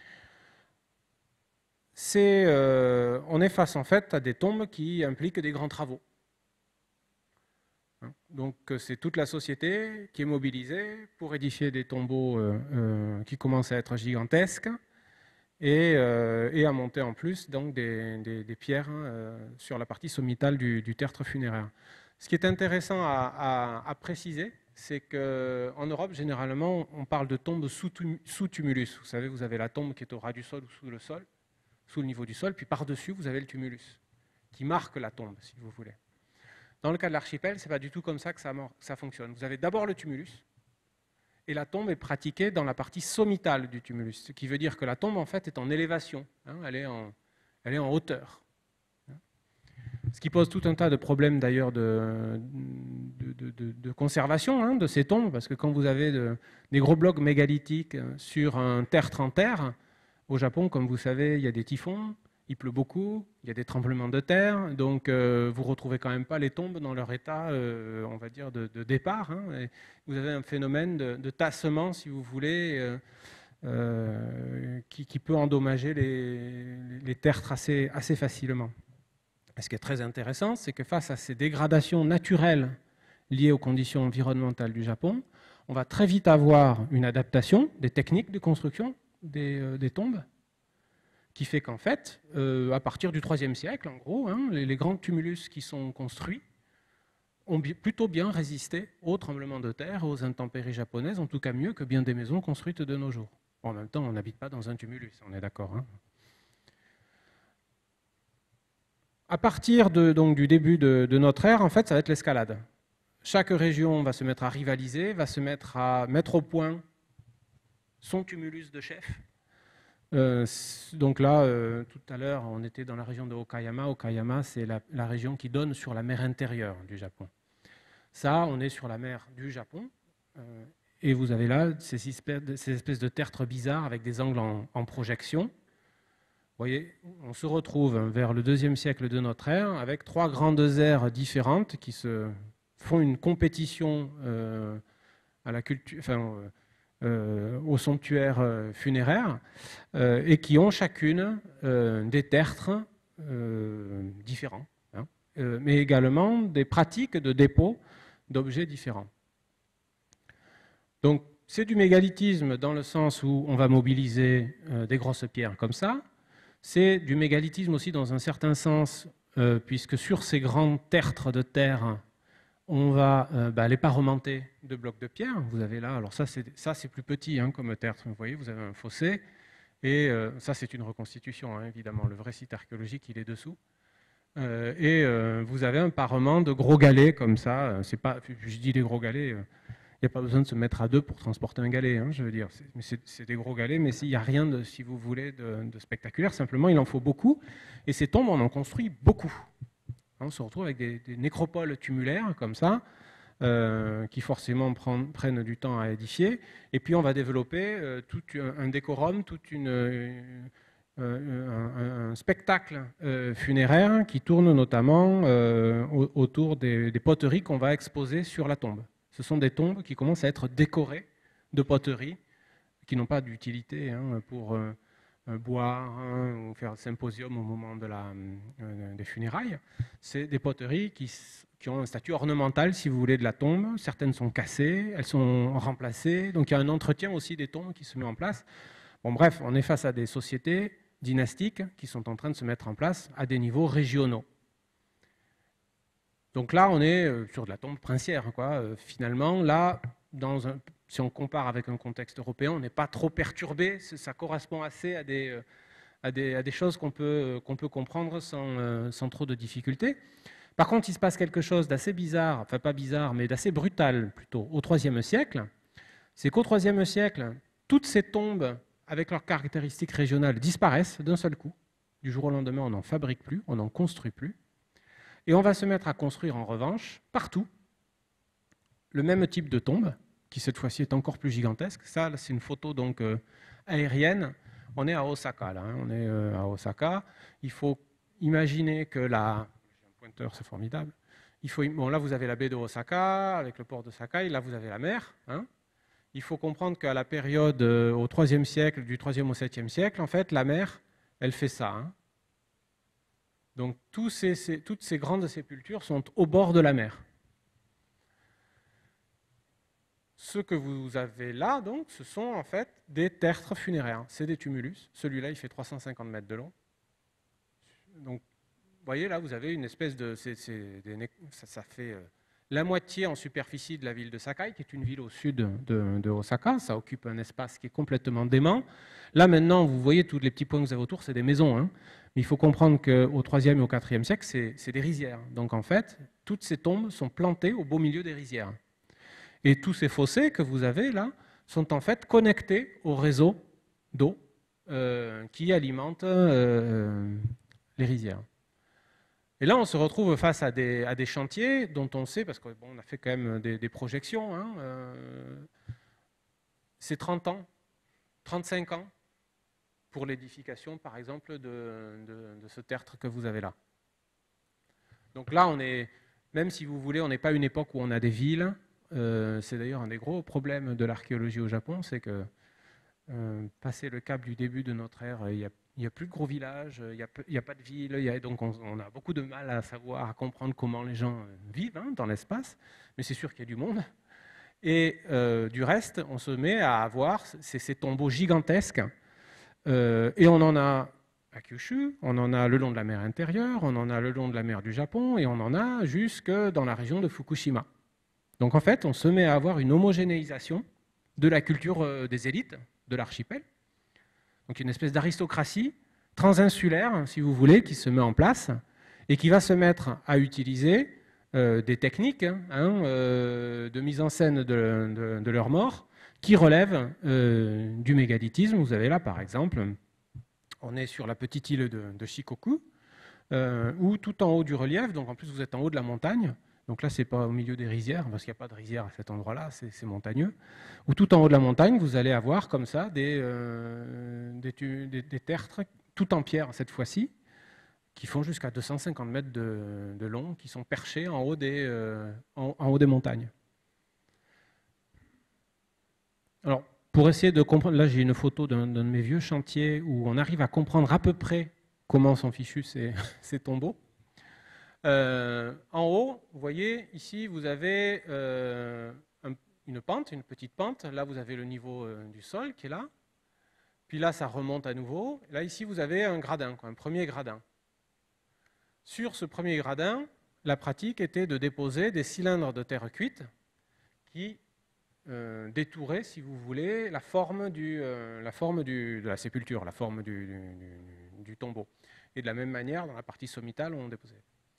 S2: C'est, euh, on est face en fait à des tombes qui impliquent des grands travaux. Donc c'est toute la société qui est mobilisée pour édifier des tombeaux euh, euh, qui commencent à être gigantesques et, euh, et à monter en plus donc des, des, des pierres euh, sur la partie sommitale du, du tertre funéraire. Ce qui est intéressant à, à, à préciser, c'est qu'en Europe, généralement, on parle de tombes sous, sous tumulus. Vous savez, vous avez la tombe qui est au ras du sol ou sous le sol, sous le niveau du sol, puis par-dessus, vous avez le tumulus, qui marque la tombe, si vous voulez. Dans le cas de l'archipel, ce n'est pas du tout comme ça que ça, ça fonctionne. Vous avez d'abord le tumulus, et la tombe est pratiquée dans la partie sommitale du tumulus, ce qui veut dire que la tombe, en fait, est en élévation, hein, elle est en, elle est en hauteur. Ce qui pose tout un tas de problèmes, d'ailleurs, de, de, de, de, de conservation hein, de ces tombes, parce que quand vous avez de, des gros blocs mégalithiques sur un tertre en terre, au Japon, comme vous savez, il y a des typhons, il pleut beaucoup, il y a des tremblements de terre, donc euh, vous ne retrouvez quand même pas les tombes dans leur état, euh, on va dire, de, de départ. Hein, et vous avez un phénomène de, de tassement, si vous voulez, euh, euh, qui, qui peut endommager les, les tertres assez, assez facilement. Et ce qui est très intéressant, c'est que face à ces dégradations naturelles liées aux conditions environnementales du Japon, on va très vite avoir une adaptation des techniques de construction Des, euh, des tombes, qui fait qu'en fait, euh, à partir du troisième siècle, en gros, hein, les, les grands tumulus qui sont construits ont bi plutôt bien résisté aux tremblements de terre, aux intempéries japonaises, en tout cas mieux que bien des maisons construites de nos jours. Bon, en même temps, on n'habite pas dans un tumulus, on est d'accord. Hein. À partir de, donc, du début de, de notre ère, en fait, ça va être l'escalade. Chaque région va se mettre à rivaliser, va se mettre à mettre au point son tumulus de chef. Euh, donc là, euh, tout à l'heure, on était dans la région de Okayama. Okayama, c'est la, la région qui donne sur la mer intérieure du Japon. Ça, on est sur la mer du Japon. Euh, et vous avez là ces espèces, de, ces espèces de tertres bizarres avec des angles en, en projection. Vous voyez, on se retrouve vers le deuxième siècle de notre ère avec trois grandes aires différentes qui se font une compétition euh, à la culture... Enfin, euh, Euh, aux sanctuaires euh, funéraires euh, et qui ont chacune euh, des tertres euh, différents, hein, euh, mais également des pratiques de dépôt d'objets différents. Donc, c'est du mégalithisme dans le sens où on va mobiliser euh, des grosses pierres comme ça. C'est du mégalithisme aussi dans un certain sens, euh, puisque sur ces grands tertres de terre, on va euh, bah, les parementer de blocs de pierre. Vous avez là, alors ça c'est ça c'est plus petit hein, comme tertre. Vous voyez, vous avez un fossé et euh, ça c'est une reconstitution hein, évidemment. Le vrai site archéologique il est dessous. Euh, et euh, vous avez un parement de gros galets comme ça. C'est pas, je dis des gros galets. Euh, Il n'y a pas besoin de se mettre à deux pour transporter un galet, hein, je veux dire. C'est des gros galets, mais il n'y a rien, de, si vous voulez, de, de spectaculaire. Simplement, il en faut beaucoup. Et ces tombes, on en construit beaucoup. On se retrouve avec des, des nécropoles tumulaires, comme ça, euh, qui forcément prennent, prennent du temps à édifier. Et puis, on va développer euh, tout un décorum, tout une, euh, un, un spectacle euh, funéraire qui tourne notamment euh, autour des, des poteries qu'on va exposer sur la tombe. Ce sont des tombes qui commencent à être décorées de poteries qui n'ont pas d'utilité hein, pour euh, boire hein, ou faire un symposium au moment de la, euh, des funérailles. C'est des poteries qui, qui ont un statut ornemental, si vous voulez, de la tombe. Certaines sont cassées, elles sont remplacées. Donc il y a un entretien aussi des tombes qui se met en place. Bon, bref, on est face à des sociétés dynastiques qui sont en train de se mettre en place à des niveaux régionaux. Donc là, on est sur de la tombe princière, quoi. Finalement, là, dans un, si on compare avec un contexte européen, on n'est pas trop perturbé. Ça correspond assez à des, à des, à des choses qu'on peut, qu'on peut comprendre sans, sans trop de difficultés. Par contre, il se passe quelque chose d'assez bizarre, enfin pas bizarre, mais d'assez brutal plutôt, au troisième siècle. C'est qu'au troisième siècle, toutes ces tombes, avec leurs caractéristiques régionales, disparaissent d'un seul coup. Du jour au lendemain, on n'en fabrique plus, on n'en construit plus. Et on va se mettre à construire en revanche, partout, le même type de tombe, qui cette fois-ci est encore plus gigantesque. Ça, c'est une photo donc euh, aérienne. On est à Osaka, là. Hein. On est euh, à Osaka. Il faut imaginer que la... J'ai un pointeur, c'est formidable. Il faut... Bon, là, vous avez la baie de Osaka, avec le port de Sakai. Là, vous avez la mer. Hein. Il faut comprendre qu'à la période, euh, au troisième siècle, du troisième au septième siècle, en fait, la mer, elle fait ça. Hein. Donc tous ces, ces, toutes ces grandes sépultures sont au bord de la mer. Ce que vous avez là, donc, ce sont en fait des tertres funéraires. C'est des tumulus. Celui-là, il fait trois cent cinquante mètres de long. Donc, vous voyez, là, vous avez une espèce de... C'est, c'est des, ça, ça fait euh, la moitié en superficie de la ville de Sakai, qui est une ville au sud de, de Osaka. Ça occupe un espace qui est complètement dément. Là, maintenant, vous voyez tous les petits points que vous avez autour, c'est des maisons, hein. Il faut comprendre qu'au troisième et au quatrième siècle, c'est des rizières. Donc en fait, toutes ces tombes sont plantées au beau milieu des rizières. Et tous ces fossés que vous avez là sont en fait connectés au réseau d'eau euh, qui alimente euh, les rizières. Et là, on se retrouve face à des, à des chantiers dont on sait, parce qu'on bon, a fait quand même des, des projections, hein, euh, c'est trente ans, trente-cinq ans. Pour l'édification, par exemple, de, de, de ce tertre que vous avez là. Donc là, on est, même si vous voulez, on n'est pas une époque où on a des villes. Euh, c'est d'ailleurs un des gros problèmes de l'archéologie au Japon, c'est que, euh, passé le cap du début de notre ère, il n'y a, a plus de gros villages, il n'y a, a pas de villes, il y a, donc on, on a beaucoup de mal à savoir, à comprendre comment les gens vivent hein, dans l'espace, mais c'est sûr qu'il y a du monde. Et euh, du reste, on se met à avoir ces, ces tombeaux gigantesques. Euh, et on en a à Kyushu, on en a le long de la mer intérieure, on en a le long de la mer du Japon, et on en a jusque dans la région de Fukushima. Donc en fait, on se met à avoir une homogénéisation de la culture euh, des élites de l'archipel. Donc une espèce d'aristocratie transinsulaire, si vous voulez, qui se met en place, et qui va se mettre à utiliser euh, des techniques hein, euh, de mise en scène de, de, de leur mort, qui relève euh, du mégalithisme. Vous avez là, par exemple, on est sur la petite île de, de Shikoku, euh, où tout en haut du relief, donc en plus vous êtes en haut de la montagne, donc là c'est pas au milieu des rizières, parce qu'il n'y a pas de rizière à cet endroit-là, c'est montagneux, où tout en haut de la montagne, vous allez avoir comme ça des, euh, des, des, des tertres, tout en pierre cette fois-ci, qui font jusqu'à deux cent cinquante mètres de, de long, qui sont perchés en haut des, euh, en, en haut des montagnes. Alors, pour essayer de comprendre, là j'ai une photo d'un de mes vieux chantiers où on arrive à comprendre à peu près comment sont fichus ces, ces tombeaux. Euh, en haut, vous voyez, ici, vous avez euh, un, une pente, une petite pente. Là, vous avez le niveau euh, du sol qui est là. Puis là, ça remonte à nouveau. Là, ici, vous avez un gradin, quoi, un premier gradin. Sur ce premier gradin, la pratique était de déposer des cylindres de terre cuite qui euh, détouraient, si vous voulez, la forme, du, euh, la forme du, de la sépulture, la forme du, du, du tombeau. Et de la même manière, dans la partie sommitale, on déposait.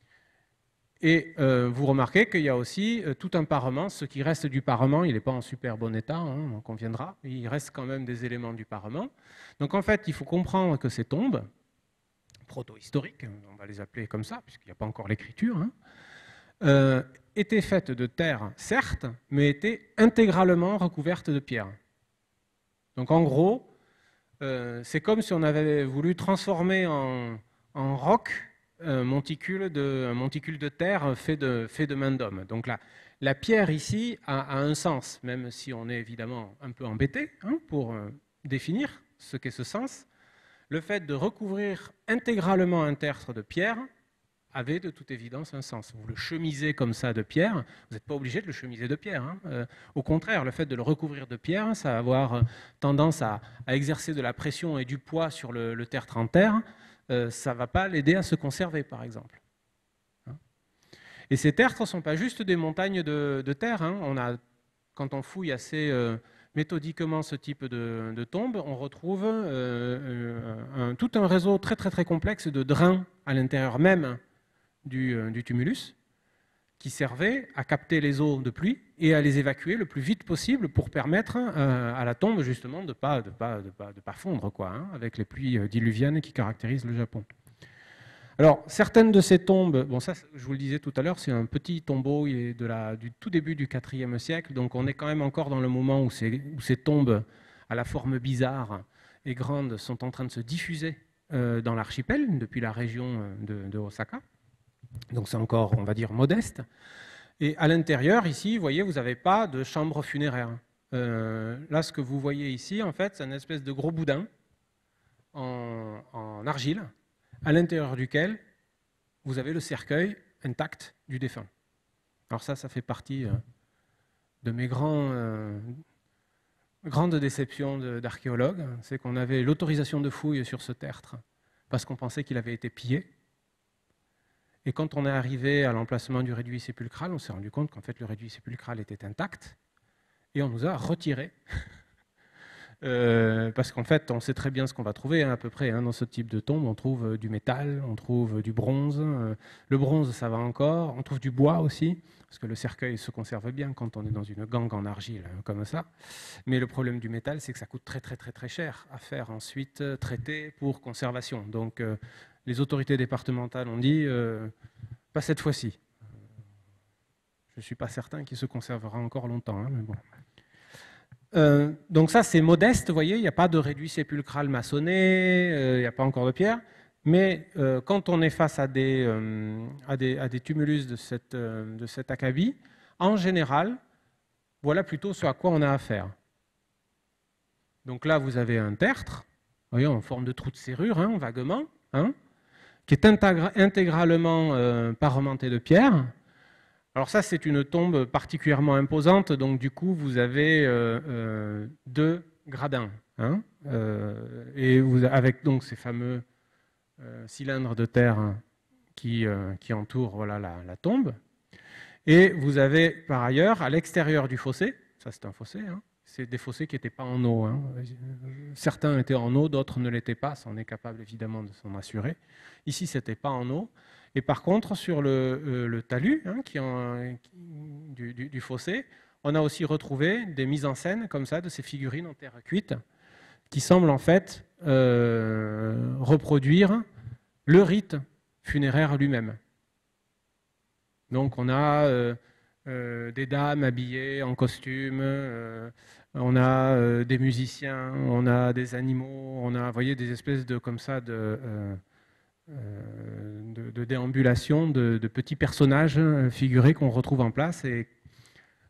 S2: Et euh, vous remarquez qu'il y a aussi euh, tout un parement. Ce qui reste du parement, il n'est pas en super bon état, hein, on conviendra. Il reste quand même des éléments du parement. Donc en fait, il faut comprendre que ces tombes proto-historiques, on va les appeler comme ça, puisqu'il n'y a pas encore l'écriture, hein, euh, étaient faites de terre, certes, mais étaient intégralement recouvertes de pierre. Donc en gros, euh, c'est comme si on avait voulu transformer en, en roc un monticule, de, un monticule de terre fait de, fait de main d'homme. Donc la, la pierre ici a, a un sens, même si on est évidemment un peu embêté hein, pour euh, définir ce qu'est ce sens. Le fait de recouvrir intégralement un tertre de pierre avait de toute évidence un sens. Vous le chemisez comme ça de pierre, vous n'êtes pas obligé de le chemiser de pierre. Hein. Euh, au contraire, le fait de le recouvrir de pierre, ça va avoir tendance à, à exercer de la pression et du poids sur le, le tertre en terre. Euh, ça ne va pas l'aider à se conserver, par exemple. Hein. Et ces tertres ne sont pas juste des montagnes de, de terre. Hein. On a, quand on fouille assez euh, méthodiquement ce type de, de tombe, on retrouve euh, un, tout un réseau très très très complexe de drains à l'intérieur même du, euh, du tumulus qui servaient à capter les eaux de pluie et à les évacuer le plus vite possible pour permettre euh, à la tombe justement de ne pas, de pas, de pas, de pas fondre quoi, hein, avec les pluies diluviennes qui caractérisent le Japon. Alors, certaines de ces tombes, bon ça je vous le disais tout à l'heure, c'est un petit tombeau il est de la, du tout début du quatrième siècle, donc on est quand même encore dans le moment où ces, où ces tombes à la forme bizarre et grande sont en train de se diffuser euh, dans l'archipel, depuis la région de, de Osaka. Donc c'est encore, on va dire, modeste. Et à l'intérieur, ici, vous voyez, vous n'avez pas de chambre funéraire. Euh, là, ce que vous voyez ici, en fait, c'est une espèce de gros boudin en, en argile, à l'intérieur duquel vous avez le cercueil intact du défunt. Alors ça, ça fait partie euh, de mes grands, euh, grandes déceptions d'archéologues. C'est qu'on avait l'autorisation de fouille sur ce tertre parce qu'on pensait qu'il avait été pillé. Et quand on est arrivé à l'emplacement du réduit sépulcral, on s'est rendu compte qu'en fait le réduit sépulcral était intact et on nous a retiré. euh, parce qu'en fait, on sait très bien ce qu'on va trouver hein, à peu près hein, dans ce type de tombe. On trouve euh, du métal, on trouve euh, du bronze. Euh, le bronze, ça va encore. On trouve du bois aussi, parce que le cercueil se conserve bien quand on est dans une gangue en argile hein, comme ça. Mais le problème du métal, c'est que ça coûte très très très très cher à faire ensuite euh, traiter pour conservation. Donc euh, les autorités départementales ont dit, euh, pas cette fois-ci. Je ne suis pas certain qu'il se conservera encore longtemps, hein, mais bon. Euh, donc ça, c'est modeste, vous voyez, il n'y a pas de réduit sépulcral maçonné, euh, il n'y a pas encore de pierre. Mais euh, quand on est face à des, euh, à des, à des tumulus de, cette, euh, de cet acabit, en général, voilà plutôt ce à quoi on a affaire. Donc là, vous avez un tertre, vous voyez, en forme de trou de serrure, hein, vaguement, hein, qui est intégra intégralement euh, parementé de pierre. Alors ça, c'est une tombe particulièrement imposante, donc du coup, vous avez euh, euh, deux gradins, hein, euh, et vous, avec donc ces fameux euh, cylindres de terre hein, qui, euh, qui entourent voilà, la, la tombe. Et vous avez par ailleurs, à l'extérieur du fossé, ça c'est un fossé, hein, c'est des fossés qui n'étaient pas en eau. Hein. Certains étaient en eau, d'autres ne l'étaient pas. Ça, on est capable évidemment de s'en assurer. Ici, ce n'était pas en eau. Et par contre, sur le, euh, le talus hein, qui en, qui, du, du, du fossé, on a aussi retrouvé des mises en scène comme ça de ces figurines en terre cuite qui semblent en fait euh, reproduire le rite funéraire lui-même. Donc on a euh, Euh, des dames habillées en costume, euh, on a euh, des musiciens, on a des animaux, on a, vous voyez, des espèces de comme ça de, euh, euh, de, de déambulation de, de petits personnages figurés qu'on retrouve en place et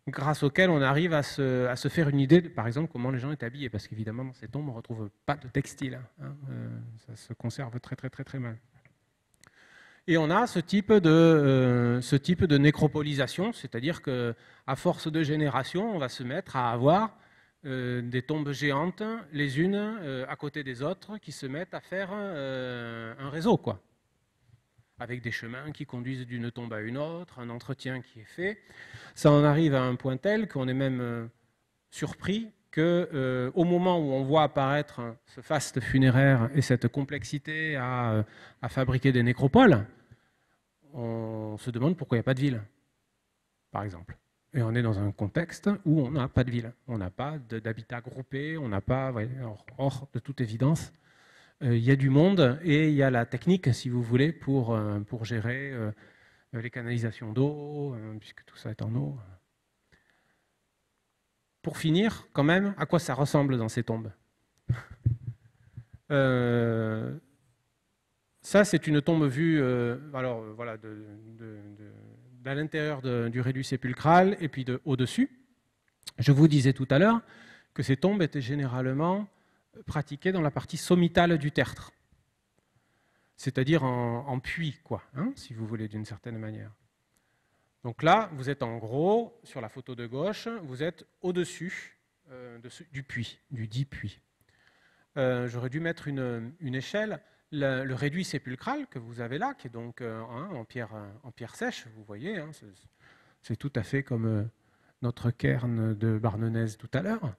S2: grâce auquel on arrive à se, à se faire une idée de, par exemple, comment les gens étaient habillés, parce qu'évidemment, dans ces tombes, on ne retrouve pas de textile. Hein, euh, ça se conserve très, très, très, très mal. Et on a ce type de, euh, ce type de nécropolisation, c'est-à-dire qu'à force de génération, on va se mettre à avoir euh, des tombes géantes, les unes euh, à côté des autres, qui se mettent à faire euh, un réseau, quoi, avec des chemins qui conduisent d'une tombe à une autre, un entretien qui est fait. Ça en arrive à un point tel qu'on est même euh, surpris que, euh, au moment où on voit apparaître ce faste funéraire et cette complexité à, à fabriquer des nécropoles, on se demande pourquoi il n'y a pas de ville, par exemple. Et on est dans un contexte où on n'a pas de ville, on n'a pas d'habitat groupé, on n'a pas, ouais, or, or, de toute évidence, euh, il y a du monde et il y a la technique, si vous voulez, pour, euh, pour gérer euh, les canalisations d'eau, euh, puisque tout ça est en eau. Pour finir, quand même, à quoi ça ressemble dans ces tombes? euh, Ça, c'est une tombe vue euh, alors, euh, voilà, de, de, de, à l'intérieur du réduit sépulcral et puis de, au-dessus. Je vous disais tout à l'heure que ces tombes étaient généralement pratiquées dans la partie sommitale du tertre, c'est-à-dire en, en puits, quoi, hein, si vous voulez, d'une certaine manière. Donc là, vous êtes en gros, sur la photo de gauche, vous êtes au-dessus euh, de ce, du puits, du dit puits. Euh, J'aurais dû mettre une, une échelle. Le, le réduit sépulcral que vous avez là, qui est donc euh, hein, en, pierre, en pierre sèche, vous voyez, hein, c'est tout à fait comme euh, notre cairn de Barnenez tout à l'heure.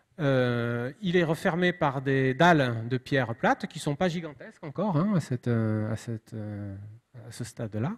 S2: Euh, il est refermé par des dalles de pierre plate qui ne sont pas gigantesques encore hein, à, cette, à, cette, à ce stade-là.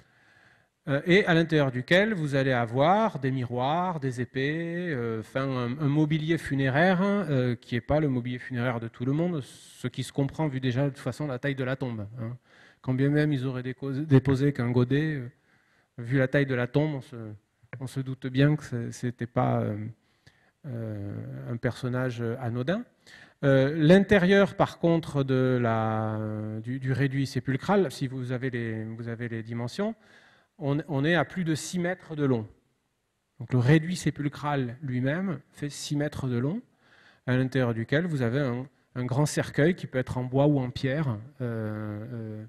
S2: Euh, et à l'intérieur duquel vous allez avoir des miroirs, des épées, euh, enfin, un, un mobilier funéraire euh, qui n'est pas le mobilier funéraire de tout le monde, ce qui se comprend vu déjà de toute façon la taille de la tombe. Hein. Quand bien même ils auraient déposé qu'un godet, euh, vu la taille de la tombe, on se, on se doute bien que ce n'était pas euh, euh, un personnage anodin. Euh, L'intérieur, par contre, de la, du, du réduit sépulcral, si vous avez les, vous avez les dimensions, on est à plus de six mètres de long. Donc le réduit sépulcral lui-même fait six mètres de long, à l'intérieur duquel vous avez un, un grand cercueil qui peut être en bois ou en pierre. Euh, euh,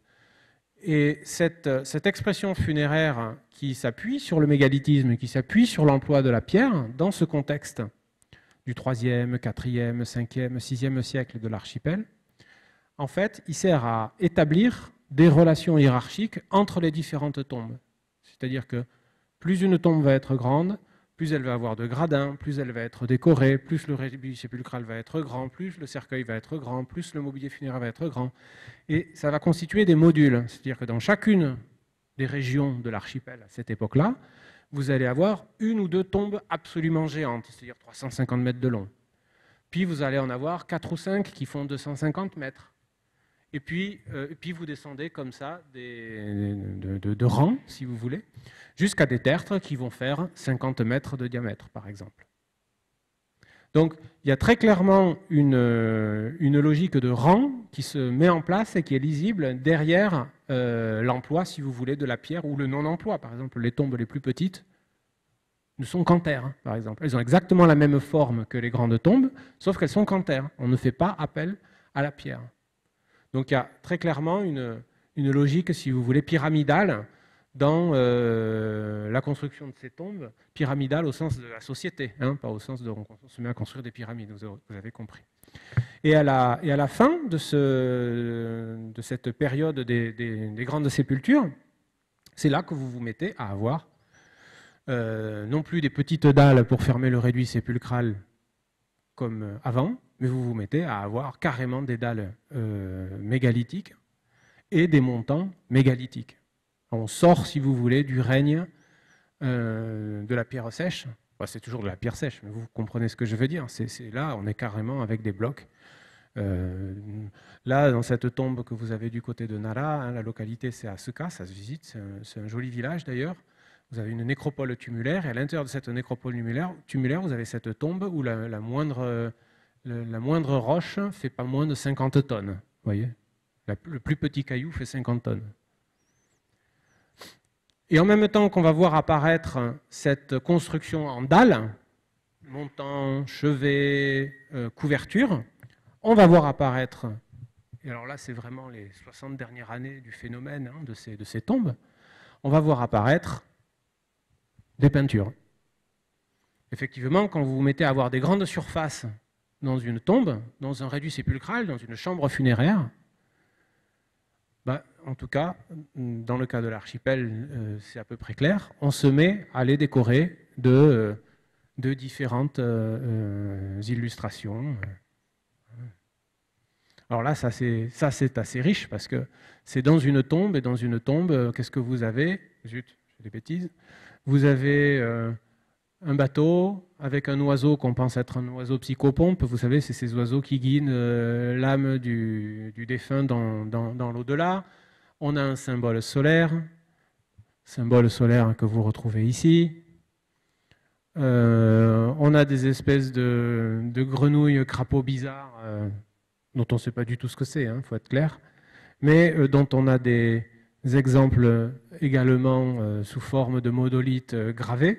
S2: et cette, cette expression funéraire qui s'appuie sur le mégalithisme, qui s'appuie sur l'emploi de la pierre, dans ce contexte du troisième, quatrième, cinquième, sixième siècle de l'archipel, en fait, il sert à établir des relations hiérarchiques entre les différentes tombes. C'est-à-dire que plus une tombe va être grande, plus elle va avoir de gradins, plus elle va être décorée, plus le réduit sépulcral va être grand, plus le cercueil va être grand, plus le mobilier funéraire va être grand. Et ça va constituer des modules. C'est-à-dire que dans chacune des régions de l'archipel à cette époque-là, vous allez avoir une ou deux tombes absolument géantes, c'est-à-dire trois cent cinquante mètres de long. Puis vous allez en avoir quatre ou cinq qui font deux cent cinquante mètres. Et puis, euh, et puis vous descendez comme ça des, de, de, de rang, si vous voulez, jusqu'à des tertres qui vont faire cinquante mètres de diamètre, par exemple. Donc, il y a très clairement une, une logique de rang qui se met en place et qui est lisible derrière euh, l'emploi, si vous voulez, de la pierre ou le non-emploi. Par exemple, les tombes les plus petites ne sont qu'en terre, hein, par exemple. Elles ont exactement la même forme que les grandes tombes, sauf qu'elles sont qu'en terre. On ne fait pas appel à la pierre. Donc il y a très clairement une, une logique, si vous voulez, pyramidale dans euh, la construction de ces tombes, pyramidale au sens de la société, hein, pas au sens de on se met à construire des pyramides, vous avez, vous avez compris. Et à, la, et à la fin de, ce, de cette période des, des, des grandes sépultures, c'est là que vous vous mettez à avoir euh, non plus des petites dalles pour fermer le réduit sépulcral comme avant, mais vous vous mettez à avoir carrément des dalles euh, mégalithiques et des montants mégalithiques. On sort, si vous voulez, du règne euh, de la pierre sèche. Enfin, c'est toujours de la pierre sèche, mais vous comprenez ce que je veux dire. C'est là, on est carrément avec des blocs. Euh, là, dans cette tombe que vous avez du côté de Nara, hein, la localité c'est Asuka, ça se visite, c'est un, un joli village d'ailleurs. Vous avez une nécropole tumulaire, et à l'intérieur de cette nécropole tumulaire, tumulaire, vous avez cette tombe où la, la moindre... la moindre roche fait pas moins de cinquante tonnes. Voyez, le plus petit caillou fait cinquante tonnes. Et en même temps qu'on va voir apparaître cette construction en dalles, montant, chevet, euh, couverture, on va voir apparaître, et alors là c'est vraiment les soixante dernières années du phénomène hein, de, ces, de ces tombes, on va voir apparaître des peintures. Effectivement, quand vous vous mettez à avoir des grandes surfaces dans une tombe, dans un réduit sépulcral, dans une chambre funéraire, bah, en tout cas, dans le cas de l'archipel, euh, c'est à peu près clair, on se met à les décorer de, euh, de différentes euh, euh, illustrations. Alors là, ça c'est, ça c'est assez riche parce que c'est dans une tombe, et dans une tombe, euh, qu'est-ce que vous avez? Zut, j'ai des bêtises. Vous avez euh, un bateau avec un oiseau qu'on pense être un oiseau psychopompe. Vous savez, c'est ces oiseaux qui guident euh, l'âme du, du défunt dans, dans, dans l'au-delà. On a un symbole solaire, symbole solaire que vous retrouvez ici. Euh, on a des espèces de, de grenouilles crapauds bizarres euh, dont on ne sait pas du tout ce que c'est, il hein, faut être clair, mais euh, dont on a des, des exemples également euh, sous forme de modolithes euh, gravés.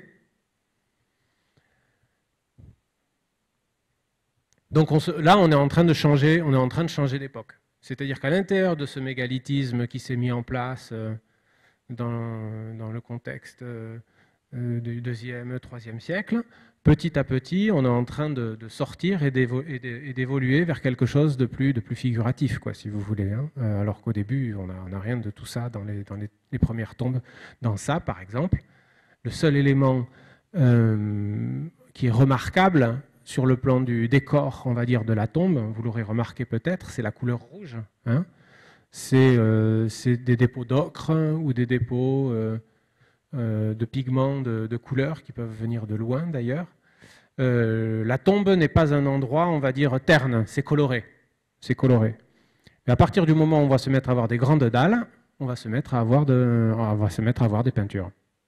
S2: Donc on se, là, on est en train de changer, on est en train de changer d'époque. C'est-à-dire qu'à l'intérieur de ce mégalithisme qui s'est mis en place euh, dans, dans le contexte euh, du deuxième, troisième siècle, petit à petit, on est en train de, de sortir et d'évoluer vers quelque chose de plus, de plus figuratif, quoi, si vous voulez. Hein. Alors qu'au début, on n'a rien de tout ça dans, les, dans les, les premières tombes. Dans ça, par exemple, le seul élément euh, qui est remarquable sur le plan du décor, on va dire, de la tombe, vous l'aurez remarqué peut-être, c'est la couleur rouge. Hein. C'est euh, des dépôts d'ocre ou des dépôts euh, euh, de pigments de, de couleurs qui peuvent venir de loin d'ailleurs. Euh, la tombe n'est pas un endroit, on va dire, terne, c'est coloré. C'est coloré. Mais à partir du moment où on va se mettre à avoir des grandes dalles, on va se mettre à avoir, de, on va se mettre à avoir des peintures.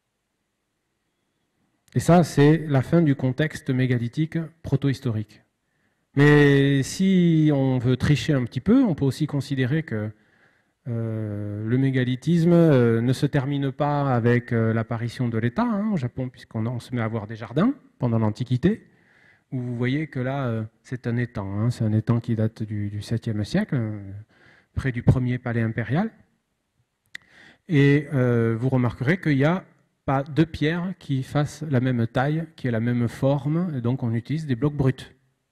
S2: Et ça, c'est la fin du contexte mégalithique proto-historique. Mais si on veut tricher un petit peu, on peut aussi considérer que euh, le mégalithisme euh, ne se termine pas avec euh, l'apparition de l'État hein, au Japon, puisqu'on se met à avoir des jardins pendant l'Antiquité, où vous voyez que là, euh, c'est un étang. Hein, c'est un étang qui date du, du septième siècle, euh, près du premier palais impérial. Et euh, vous remarquerez qu'il y a pas deux pierres qui fassent la même taille, qui aient la même forme, et donc on utilise des blocs bruts.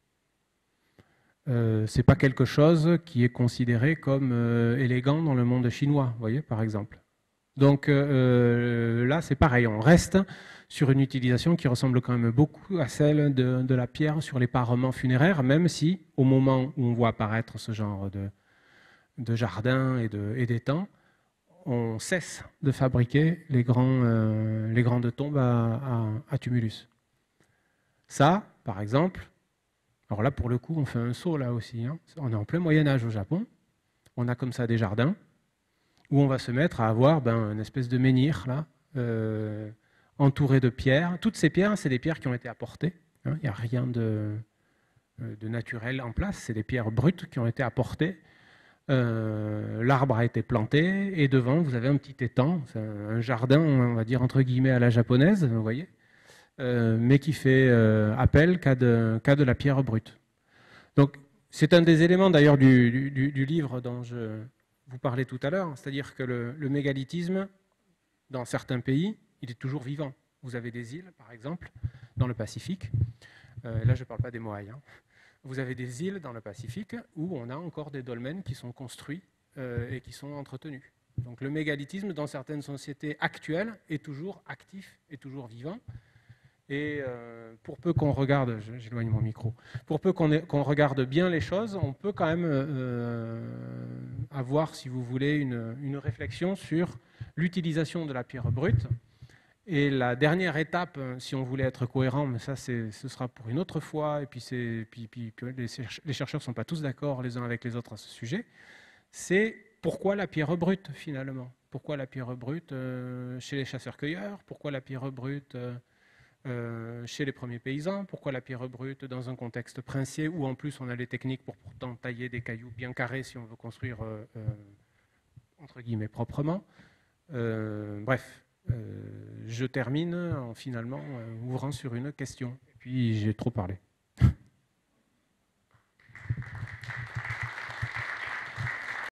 S2: Euh, ce n'est pas quelque chose qui est considéré comme euh, élégant dans le monde chinois, vous voyez, par exemple. Donc euh, là, c'est pareil, on reste sur une utilisation qui ressemble quand même beaucoup à celle de, de la pierre sur les parements funéraires, même si, au moment où on voit apparaître ce genre de, de jardin et d'étangs, on cesse de fabriquer les, grands, euh, les grandes tombes à, à, à tumulus. Ça, par exemple, alors là, pour le coup, on fait un saut là aussi. Hein. On est en plein Moyen-Âge au Japon. On a comme ça des jardins où on va se mettre à avoir ben, une espèce de menhir là, euh, entouré de pierres. Toutes ces pierres, c'est des pierres qui ont été apportées. Hein. Il n'y a rien de, de naturel en place. C'est des pierres brutes qui ont été apportées. Euh, l'arbre a été planté et devant vous avez un petit étang, un jardin on va dire entre guillemets à la japonaise, vous voyez, euh, mais qui fait euh, appel qu'à de, qu'à de la pierre brute. Donc c'est un des éléments d'ailleurs du, du, du livre dont je vous parlais tout à l'heure, c'est-à-dire que le, le mégalithisme dans certains pays il est toujours vivant. Vous avez des îles par exemple dans le Pacifique, euh, là je ne parle pas des Moai, hein. Vous avez des îles dans le Pacifique où on a encore des dolmens qui sont construits euh, et qui sont entretenus. Donc le mégalithisme, dans certaines sociétés actuelles, est toujours actif, est toujours vivant. Et euh, pour peu qu'on regarde, j'éloigne mon micro, pour peu qu'on qu'on regarde bien les choses, on peut quand même euh, avoir, si vous voulez, une, une réflexion sur l'utilisation de la pierre brute. Et la dernière étape, si on voulait être cohérent, mais ça ce sera pour une autre fois, et puis, puis, puis les, les chercheurs ne sont pas tous d'accord les uns avec les autres à ce sujet, c'est pourquoi la pierre brute finalement? Pourquoi la pierre brute euh, chez les chasseurs-cueilleurs? Pourquoi la pierre brute euh, euh, chez les premiers paysans? Pourquoi la pierre brute dans un contexte princier où en plus on a les techniques pour pourtant tailler des cailloux bien carrés si on veut construire euh, euh, entre guillemets proprement? euh, Bref. Euh, je termine en finalement euh, ouvrant sur une question. Et puis j'ai trop parlé.